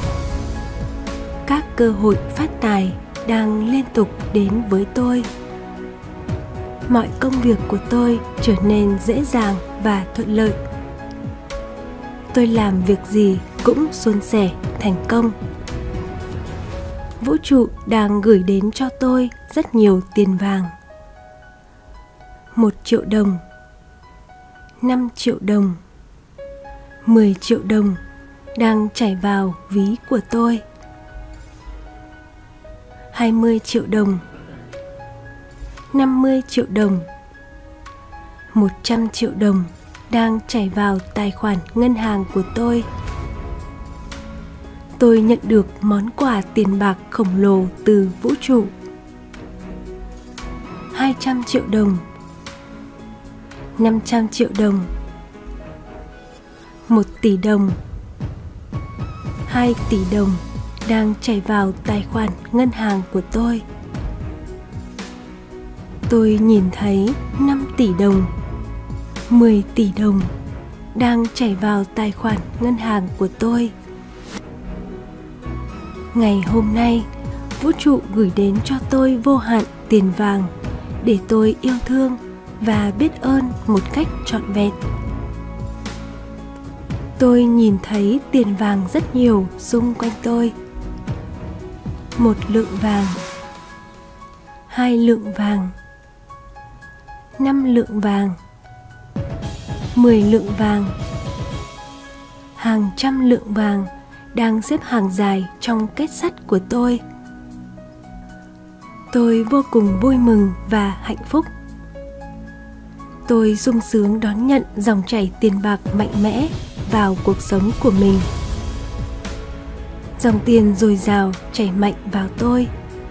Các cơ hội phát tài đang liên tục đến với tôi. Mọi công việc của tôi trở nên dễ dàng và thuận lợi. Tôi làm việc gì cũng suôn sẻ, thành công. Vũ trụ đang gửi đến cho tôi rất nhiều tiền vàng. 1 triệu đồng, 5 triệu đồng, 10 triệu đồng đang chảy vào ví của tôi. 20 triệu đồng, 50 triệu đồng, 100 triệu đồng đang chảy vào tài khoản ngân hàng của tôi. Tôi nhận được món quà tiền bạc khổng lồ từ vũ trụ. 200 triệu đồng, 500 triệu đồng, 1 tỷ đồng, 2 tỷ đồng đang chảy vào tài khoản ngân hàng của tôi. Tôi nhìn thấy 5 tỷ đồng, 10 tỷ đồng đang chảy vào tài khoản ngân hàng của tôi. Ngày hôm nay, vũ trụ gửi đến cho tôi vô hạn tiền vàng để tôi yêu thương và biết ơn một cách trọn vẹn. Tôi nhìn thấy tiền vàng rất nhiều xung quanh tôi. 1 lượng vàng, 2 lượng vàng, 5 lượng vàng, 10 lượng vàng. Hàng trăm lượng vàng đang xếp hàng dài trong kết sắt của tôi. Tôi vô cùng vui mừng và hạnh phúc. Tôi sung sướng đón nhận dòng chảy tiền bạc mạnh mẽ vào cuộc sống của mình. Dòng tiền dồi dào chảy mạnh vào tôi.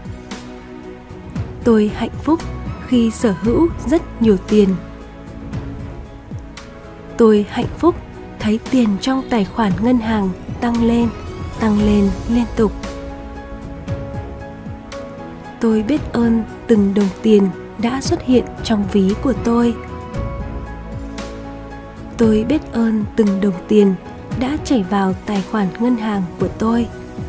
Tôi hạnh phúc khi sở hữu rất nhiều tiền. Tôi hạnh phúc thấy tiền trong tài khoản ngân hàng tăng lên liên tục. Tôi biết ơn từng đồng tiền đã xuất hiện trong ví của tôi. Tôi biết ơn từng đồng tiền đã chảy vào tài khoản ngân hàng của tôi.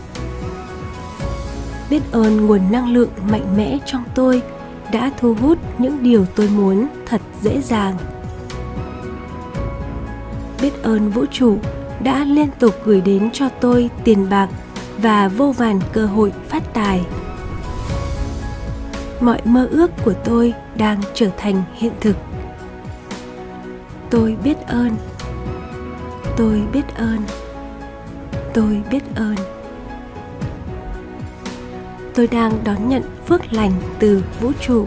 Biết ơn nguồn năng lượng mạnh mẽ trong tôi đã thu hút những điều tôi muốn thật dễ dàng. Biết ơn vũ trụ đã liên tục gửi đến cho tôi tiền bạc và vô vàn cơ hội phát tài. Mọi mơ ước của tôi đang trở thành hiện thực. Tôi biết ơn. Tôi biết ơn. Tôi biết ơn. Tôi đang đón nhận phước lành từ vũ trụ.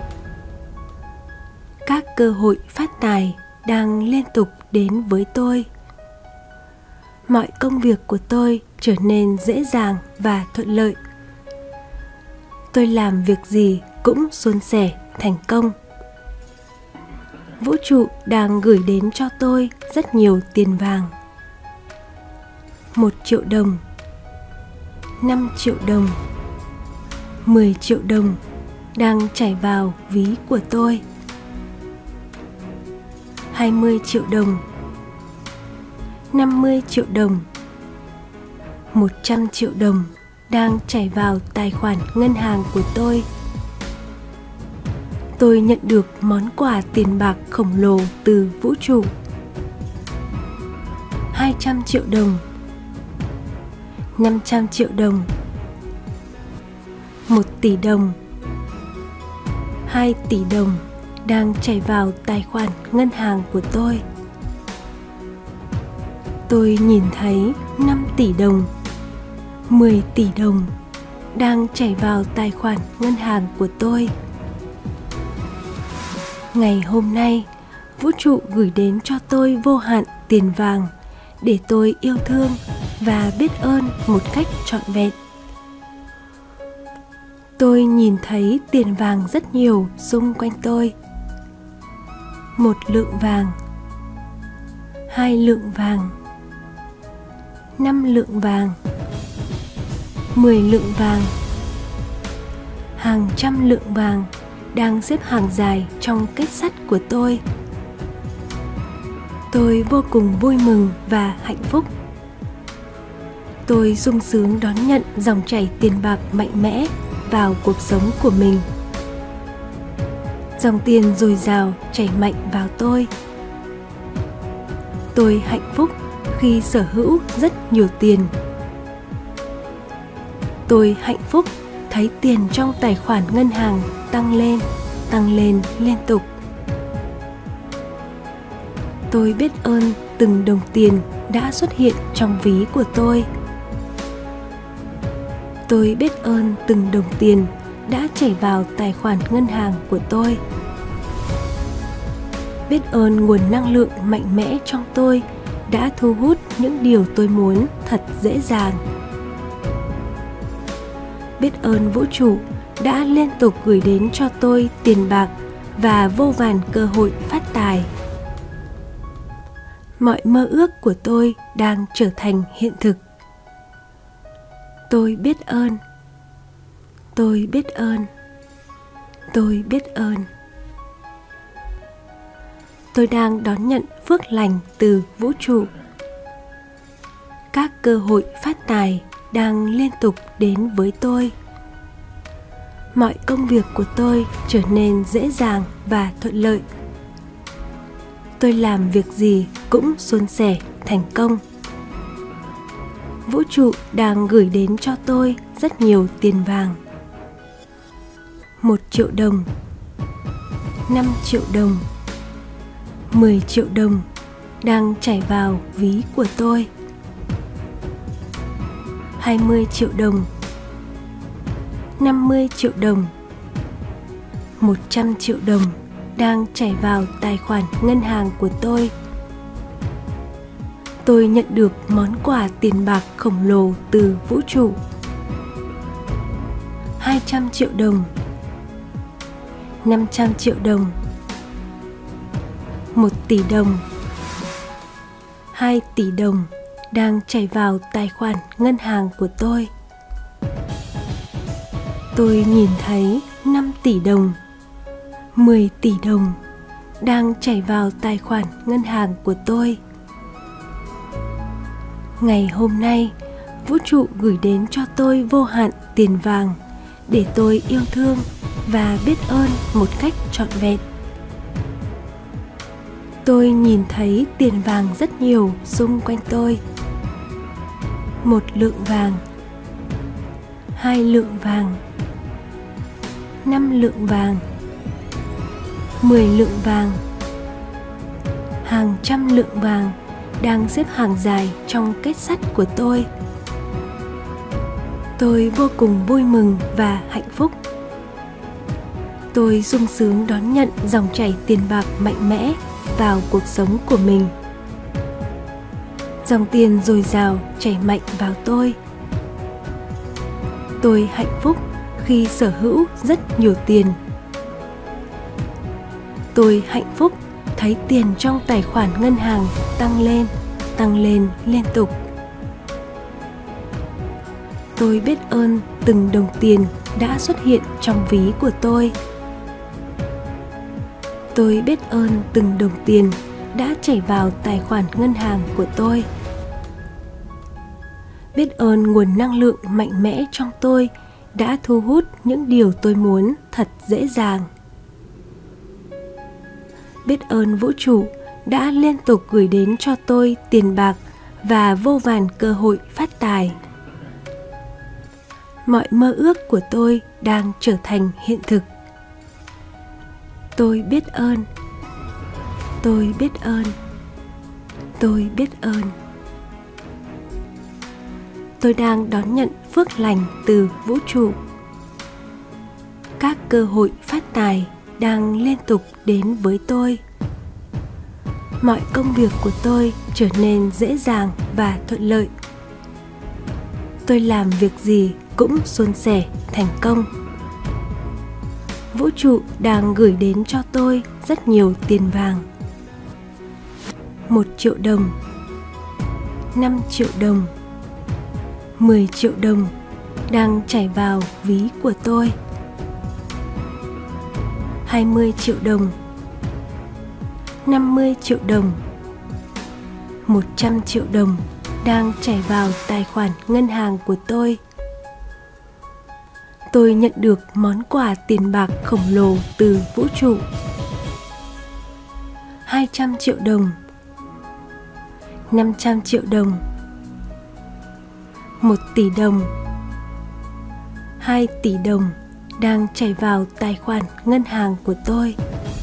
Các cơ hội phát tài đang liên tục đến với tôi. Mọi công việc của tôi trở nên dễ dàng và thuận lợi. Tôi làm việc gì cũng suôn sẻ, thành công. Vũ trụ đang gửi đến cho tôi rất nhiều tiền vàng. 1 triệu đồng, 5 triệu đồng, 10 triệu đồng đang chảy vào ví của tôi. 20 triệu đồng, 50 triệu đồng, 100 triệu đồng đang chảy vào tài khoản ngân hàng của tôi. Tôi nhận được món quà tiền bạc khổng lồ từ vũ trụ. 200 triệu đồng, 500 triệu đồng, 1 tỷ đồng, 2 tỷ đồng đang chảy vào tài khoản ngân hàng của tôi. Tôi nhìn thấy 5 tỷ đồng, 10 tỷ đồng đang chảy vào tài khoản ngân hàng của tôi. Ngày hôm nay, vũ trụ gửi đến cho tôi vô hạn tiền vàng để tôi yêu thương và biết ơn một cách trọn vẹn. Tôi nhìn thấy tiền vàng rất nhiều xung quanh tôi. 1 lượng vàng, 2 lượng vàng, 5 lượng vàng, 10 lượng vàng. Hàng trăm lượng vàng đang xếp hàng dài trong kết sắt của tôi. Tôi vô cùng vui mừng và hạnh phúc. Tôi sung sướng đón nhận dòng chảy tiền bạc mạnh mẽ vào cuộc sống của mình. Dòng tiền dồi dào chảy mạnh vào tôi. Tôi hạnh phúc khi sở hữu rất nhiều tiền. Tôi hạnh phúc thấy tiền trong tài khoản ngân hàng tăng lên liên tục. Tôi biết ơn từng đồng tiền đã xuất hiện trong ví của tôi. Tôi biết ơn từng đồng tiền đã chảy vào tài khoản ngân hàng của tôi. Biết ơn nguồn năng lượng mạnh mẽ trong tôi đã thu hút những điều tôi muốn thật dễ dàng. Biết ơn vũ trụ đã liên tục gửi đến cho tôi tiền bạc và vô vàn cơ hội phát tài. Mọi mơ ước của tôi đang trở thành hiện thực. Tôi biết ơn. Tôi biết ơn. Tôi biết ơn. Tôi đang đón nhận phước lành từ vũ trụ. Các cơ hội phát tài đang liên tục đến với tôi. Mọi công việc của tôi trở nên dễ dàng và thuận lợi. Tôi làm việc gì cũng suôn sẻ, thành công. Vũ trụ đang gửi đến cho tôi rất nhiều tiền vàng. 1 triệu đồng, 5 triệu đồng, 10 triệu đồng đang chảy vào ví của tôi. 20 triệu đồng, 50 triệu đồng, 100 triệu đồng đang chảy vào tài khoản ngân hàng của tôi. Tôi nhận được món quà tiền bạc khổng lồ từ vũ trụ. 200 triệu đồng, 500 triệu đồng, 1 tỷ đồng, 2 tỷ đồng đang chảy vào tài khoản ngân hàng của tôi. Tôi nhìn thấy 5 tỷ đồng, 10 tỷ đồng đang chảy vào tài khoản ngân hàng của tôi. Ngày hôm nay, vũ trụ gửi đến cho tôi vô hạn tiền vàng để tôi yêu thương và biết ơn một cách trọn vẹn. Tôi nhìn thấy tiền vàng rất nhiều xung quanh tôi. 1 lượng vàng, 2 lượng vàng, 5 lượng vàng, 10 lượng vàng. Hàng trăm lượng vàng đang xếp hàng dài trong kết sắt của tôi. Tôi vô cùng vui mừng và hạnh phúc. Tôi sung sướng đón nhận dòng chảy tiền bạc mạnh mẽ vào cuộc sống của mình. Dòng tiền dồi dào chảy mạnh vào tôi. Tôi hạnh phúc khi sở hữu rất nhiều tiền. Tôi hạnh phúc thấy tiền trong tài khoản ngân hàng tăng lên liên tục. Tôi biết ơn từng đồng tiền đã xuất hiện trong ví của tôi. Tôi biết ơn từng đồng tiền đã chảy vào tài khoản ngân hàng của tôi. Biết ơn nguồn năng lượng mạnh mẽ trong tôi đã thu hút những điều tôi muốn thật dễ dàng. Biết ơn vũ trụ đã liên tục gửi đến cho tôi tiền bạc và vô vàn cơ hội phát tài. Mọi mơ ước của tôi đang trở thành hiện thực. Tôi biết ơn. Tôi biết ơn. Tôi biết ơn. Tôi đang đón nhận phước lành từ vũ trụ. Các cơ hội phát tài đang liên tục đến với tôi. Mọi công việc của tôi trở nên dễ dàng và thuận lợi. Tôi làm việc gì cũng suôn sẻ, thành công. Vũ trụ đang gửi đến cho tôi rất nhiều tiền vàng. 1 triệu đồng, 5 triệu đồng, 10 triệu đồng đang chảy vào ví của tôi. 20 triệu đồng, 50 triệu đồng, 100 triệu đồng đang chảy vào tài khoản ngân hàng của tôi. Tôi nhận được món quà tiền bạc khổng lồ từ vũ trụ. 200 triệu đồng, 500 triệu đồng, 1 tỷ đồng, 2 tỷ đồng đang chảy vào tài khoản ngân hàng của tôi.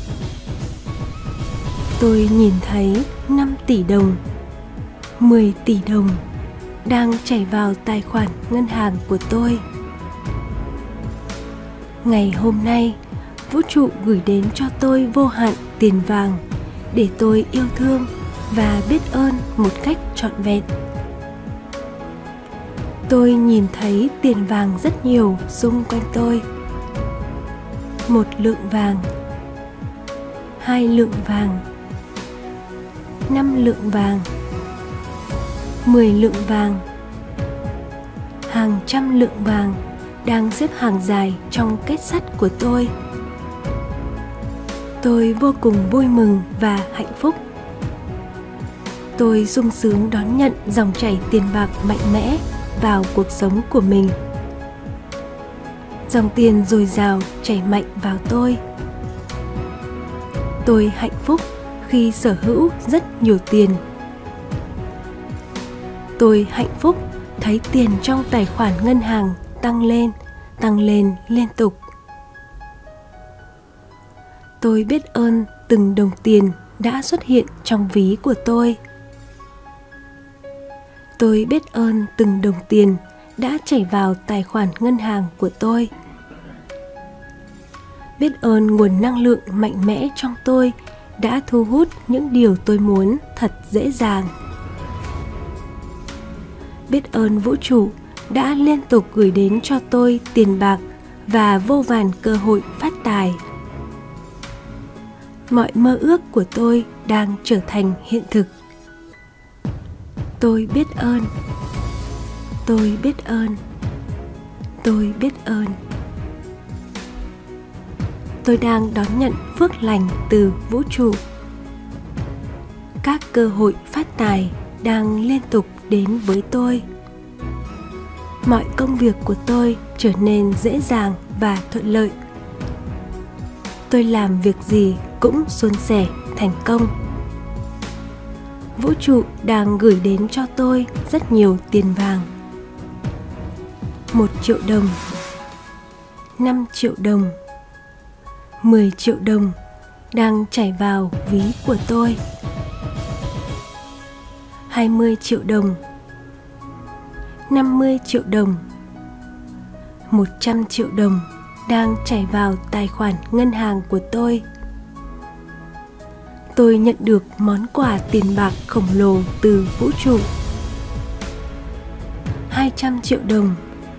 Tôi nhìn thấy 5 tỷ đồng, 10 tỷ đồng đang chảy vào tài khoản ngân hàng của tôi. Ngày hôm nay, vũ trụ gửi đến cho tôi vô hạn tiền vàng để tôi yêu thương và biết ơn một cách trọn vẹn. Tôi nhìn thấy tiền vàng rất nhiều xung quanh tôi. 1 lượng vàng, 2 lượng vàng, 5 lượng vàng, 10 lượng vàng. Hàng trăm lượng vàng đang xếp hàng dài trong kết sắt của tôi. Tôi vô cùng vui mừng và hạnh phúc. Tôi sung sướng đón nhận dòng chảy tiền bạc mạnh mẽ vào cuộc sống của mình. Dòng tiền dồi dào chảy mạnh vào tôi. Tôi hạnh phúc khi sở hữu rất nhiều tiền. Tôi hạnh phúc thấy tiền trong tài khoản ngân hàng tăng lên liên tục. Tôi biết ơn từng đồng tiền đã xuất hiện trong ví của tôi. Tôi biết ơn từng đồng tiền đã chảy vào tài khoản ngân hàng của tôi. Biết ơn nguồn năng lượng mạnh mẽ trong tôi đã thu hút những điều tôi muốn thật dễ dàng. Biết ơn vũ trụ đã liên tục gửi đến cho tôi tiền bạc và vô vàn cơ hội phát tài. Mọi mơ ước của tôi đang trở thành hiện thực. Tôi biết ơn. Tôi biết ơn. Tôi biết ơn. Tôi đang đón nhận phước lành từ vũ trụ. Các cơ hội phát tài đang liên tục đến với tôi. Mọi công việc của tôi trở nên dễ dàng và thuận lợi. Tôi làm việc gì cũng suôn sẻ, thành công. Vũ trụ đang gửi đến cho tôi rất nhiều tiền vàng. 1 triệu đồng, 5 triệu đồng, 10 triệu đồng đang chảy vào ví của tôi. 20 triệu đồng, 50 triệu đồng, 100 triệu đồng đang chảy vào tài khoản ngân hàng của tôi. Tôi nhận được món quà tiền bạc khổng lồ từ vũ trụ. 200 triệu đồng,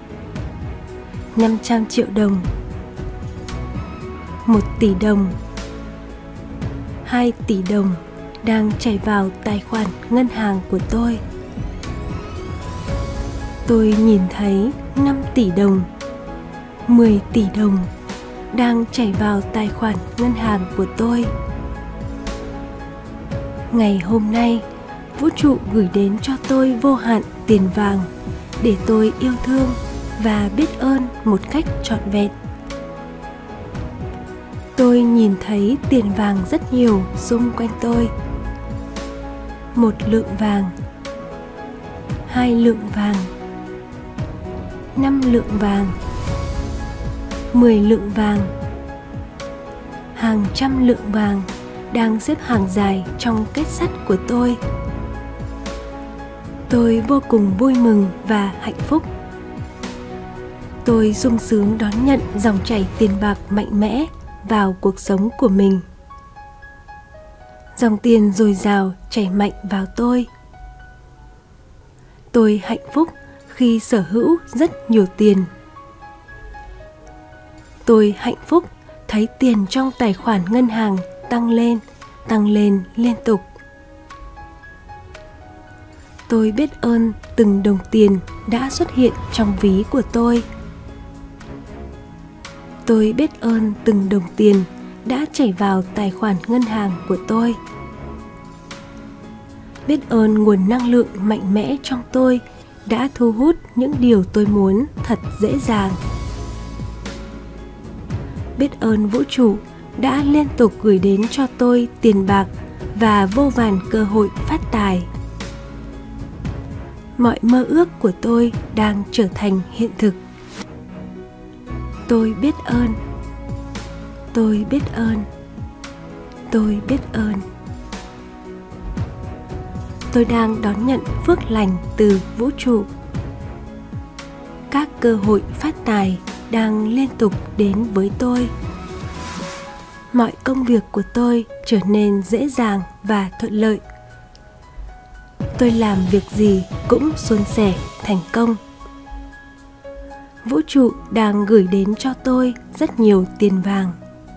500 triệu đồng, 1 tỷ đồng, 2 tỷ đồng đang chảy vào tài khoản ngân hàng của tôi. Tôi nhìn thấy 5 tỷ đồng, 10 tỷ đồng đang chảy vào tài khoản ngân hàng của tôi. Ngày hôm nay, vũ trụ gửi đến cho tôi vô hạn tiền vàng để tôi yêu thương và biết ơn một cách trọn vẹn. Tôi nhìn thấy tiền vàng rất nhiều xung quanh tôi. 1 lượng vàng, 2 lượng vàng, 5 lượng vàng, 10 lượng vàng. Hàng trăm lượng vàng đang xếp hàng dài trong kết sắt của tôi. Tôi vô cùng vui mừng và hạnh phúc. Tôi sung sướng đón nhận dòng chảy tiền bạc mạnh mẽ vào cuộc sống của mình. Dòng tiền dồi dào chảy mạnh vào tôi. Tôi hạnh phúc khi sở hữu rất nhiều tiền. Tôi hạnh phúc thấy tiền trong tài khoản ngân hàng tăng lên liên tục. Tôi biết ơn từng đồng tiền đã xuất hiện trong ví của tôi. Tôi biết ơn từng đồng tiền đã chảy vào tài khoản ngân hàng của tôi. Biết ơn nguồn năng lượng mạnh mẽ trong tôi đã thu hút những điều tôi muốn thật dễ dàng. Biết ơn vũ trụ đã liên tục gửi đến cho tôi tiền bạc và vô vàn cơ hội phát tài. Mọi mơ ước của tôi đang trở thành hiện thực. Tôi biết ơn. Tôi biết ơn. Tôi biết ơn. Tôi đang đón nhận phước lành từ vũ trụ. Các cơ hội phát tài đang liên tục đến với tôi. mọi công việc của tôi trở nên dễ dàng và thuận lợi. Tôi làm việc gì cũng suôn sẻ, thành công. Vũ trụ đang gửi đến cho tôi rất nhiều tiền vàng.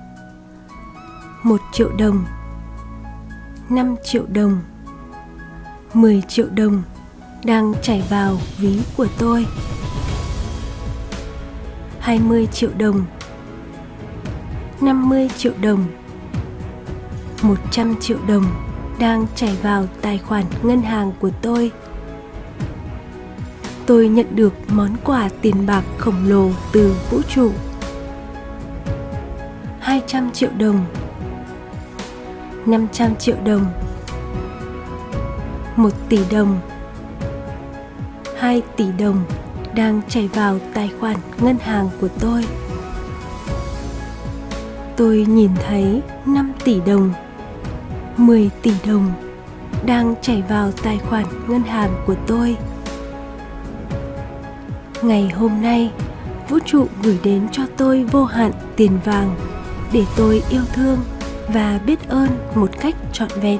1 triệu đồng, 5 triệu đồng, 10 triệu đồng đang chảy vào ví của tôi. 20 triệu đồng, 50 triệu đồng, 100 triệu đồng đang chảy vào tài khoản ngân hàng của tôi. Tôi nhận được món quà tiền bạc khổng lồ từ vũ trụ. 200 triệu đồng, 500 triệu đồng, 1 tỷ đồng, 2 tỷ đồng đang chảy vào tài khoản ngân hàng của tôi. Tôi nhìn thấy 5 tỷ đồng, 10 tỷ đồng đang chảy vào tài khoản ngân hàng của tôi. Ngày hôm nay, vũ trụ gửi đến cho tôi vô hạn tiền vàng để tôi yêu thương và biết ơn một cách trọn vẹn.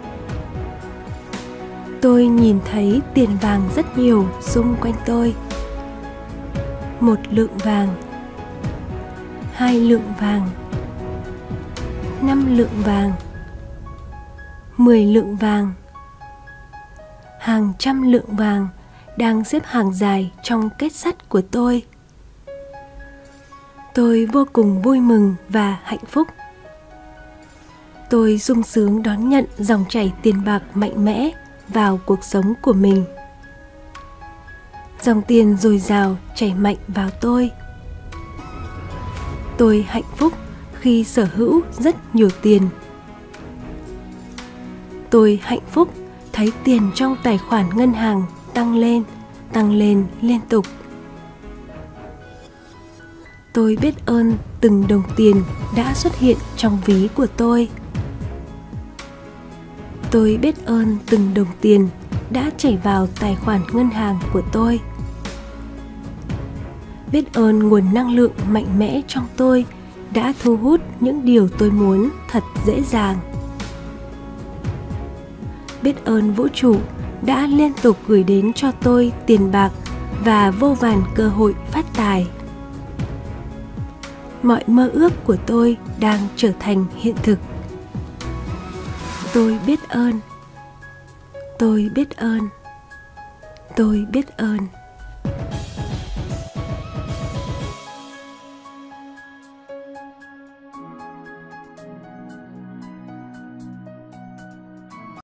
Tôi nhìn thấy tiền vàng rất nhiều xung quanh tôi. 1 lượng vàng, 2 lượng vàng, 5 lượng vàng, 10 lượng vàng. Hàng trăm lượng vàng đang xếp hàng dài trong kết sắt của tôi. Tôi vô cùng vui mừng và hạnh phúc. Tôi sung sướng đón nhận dòng chảy tiền bạc mạnh mẽ vào cuộc sống của mình. Dòng tiền dồi dào chảy mạnh vào tôi. Tôi hạnh phúc khi sở hữu rất nhiều tiền. Tôi hạnh phúc thấy tiền trong tài khoản ngân hàng tăng lên liên tục. Tôi biết ơn từng đồng tiền đã xuất hiện trong ví của tôi. Tôi biết ơn từng đồng tiền đã chảy vào tài khoản ngân hàng của tôi. Biết ơn nguồn năng lượng mạnh mẽ trong tôi đã thu hút những điều tôi muốn thật dễ dàng. Biết ơn vũ trụ đã liên tục gửi đến cho tôi tiền bạc và vô vàn cơ hội phát tài. Mọi mơ ước của tôi đang trở thành hiện thực. Tôi biết ơn. Tôi biết ơn. Tôi biết ơn.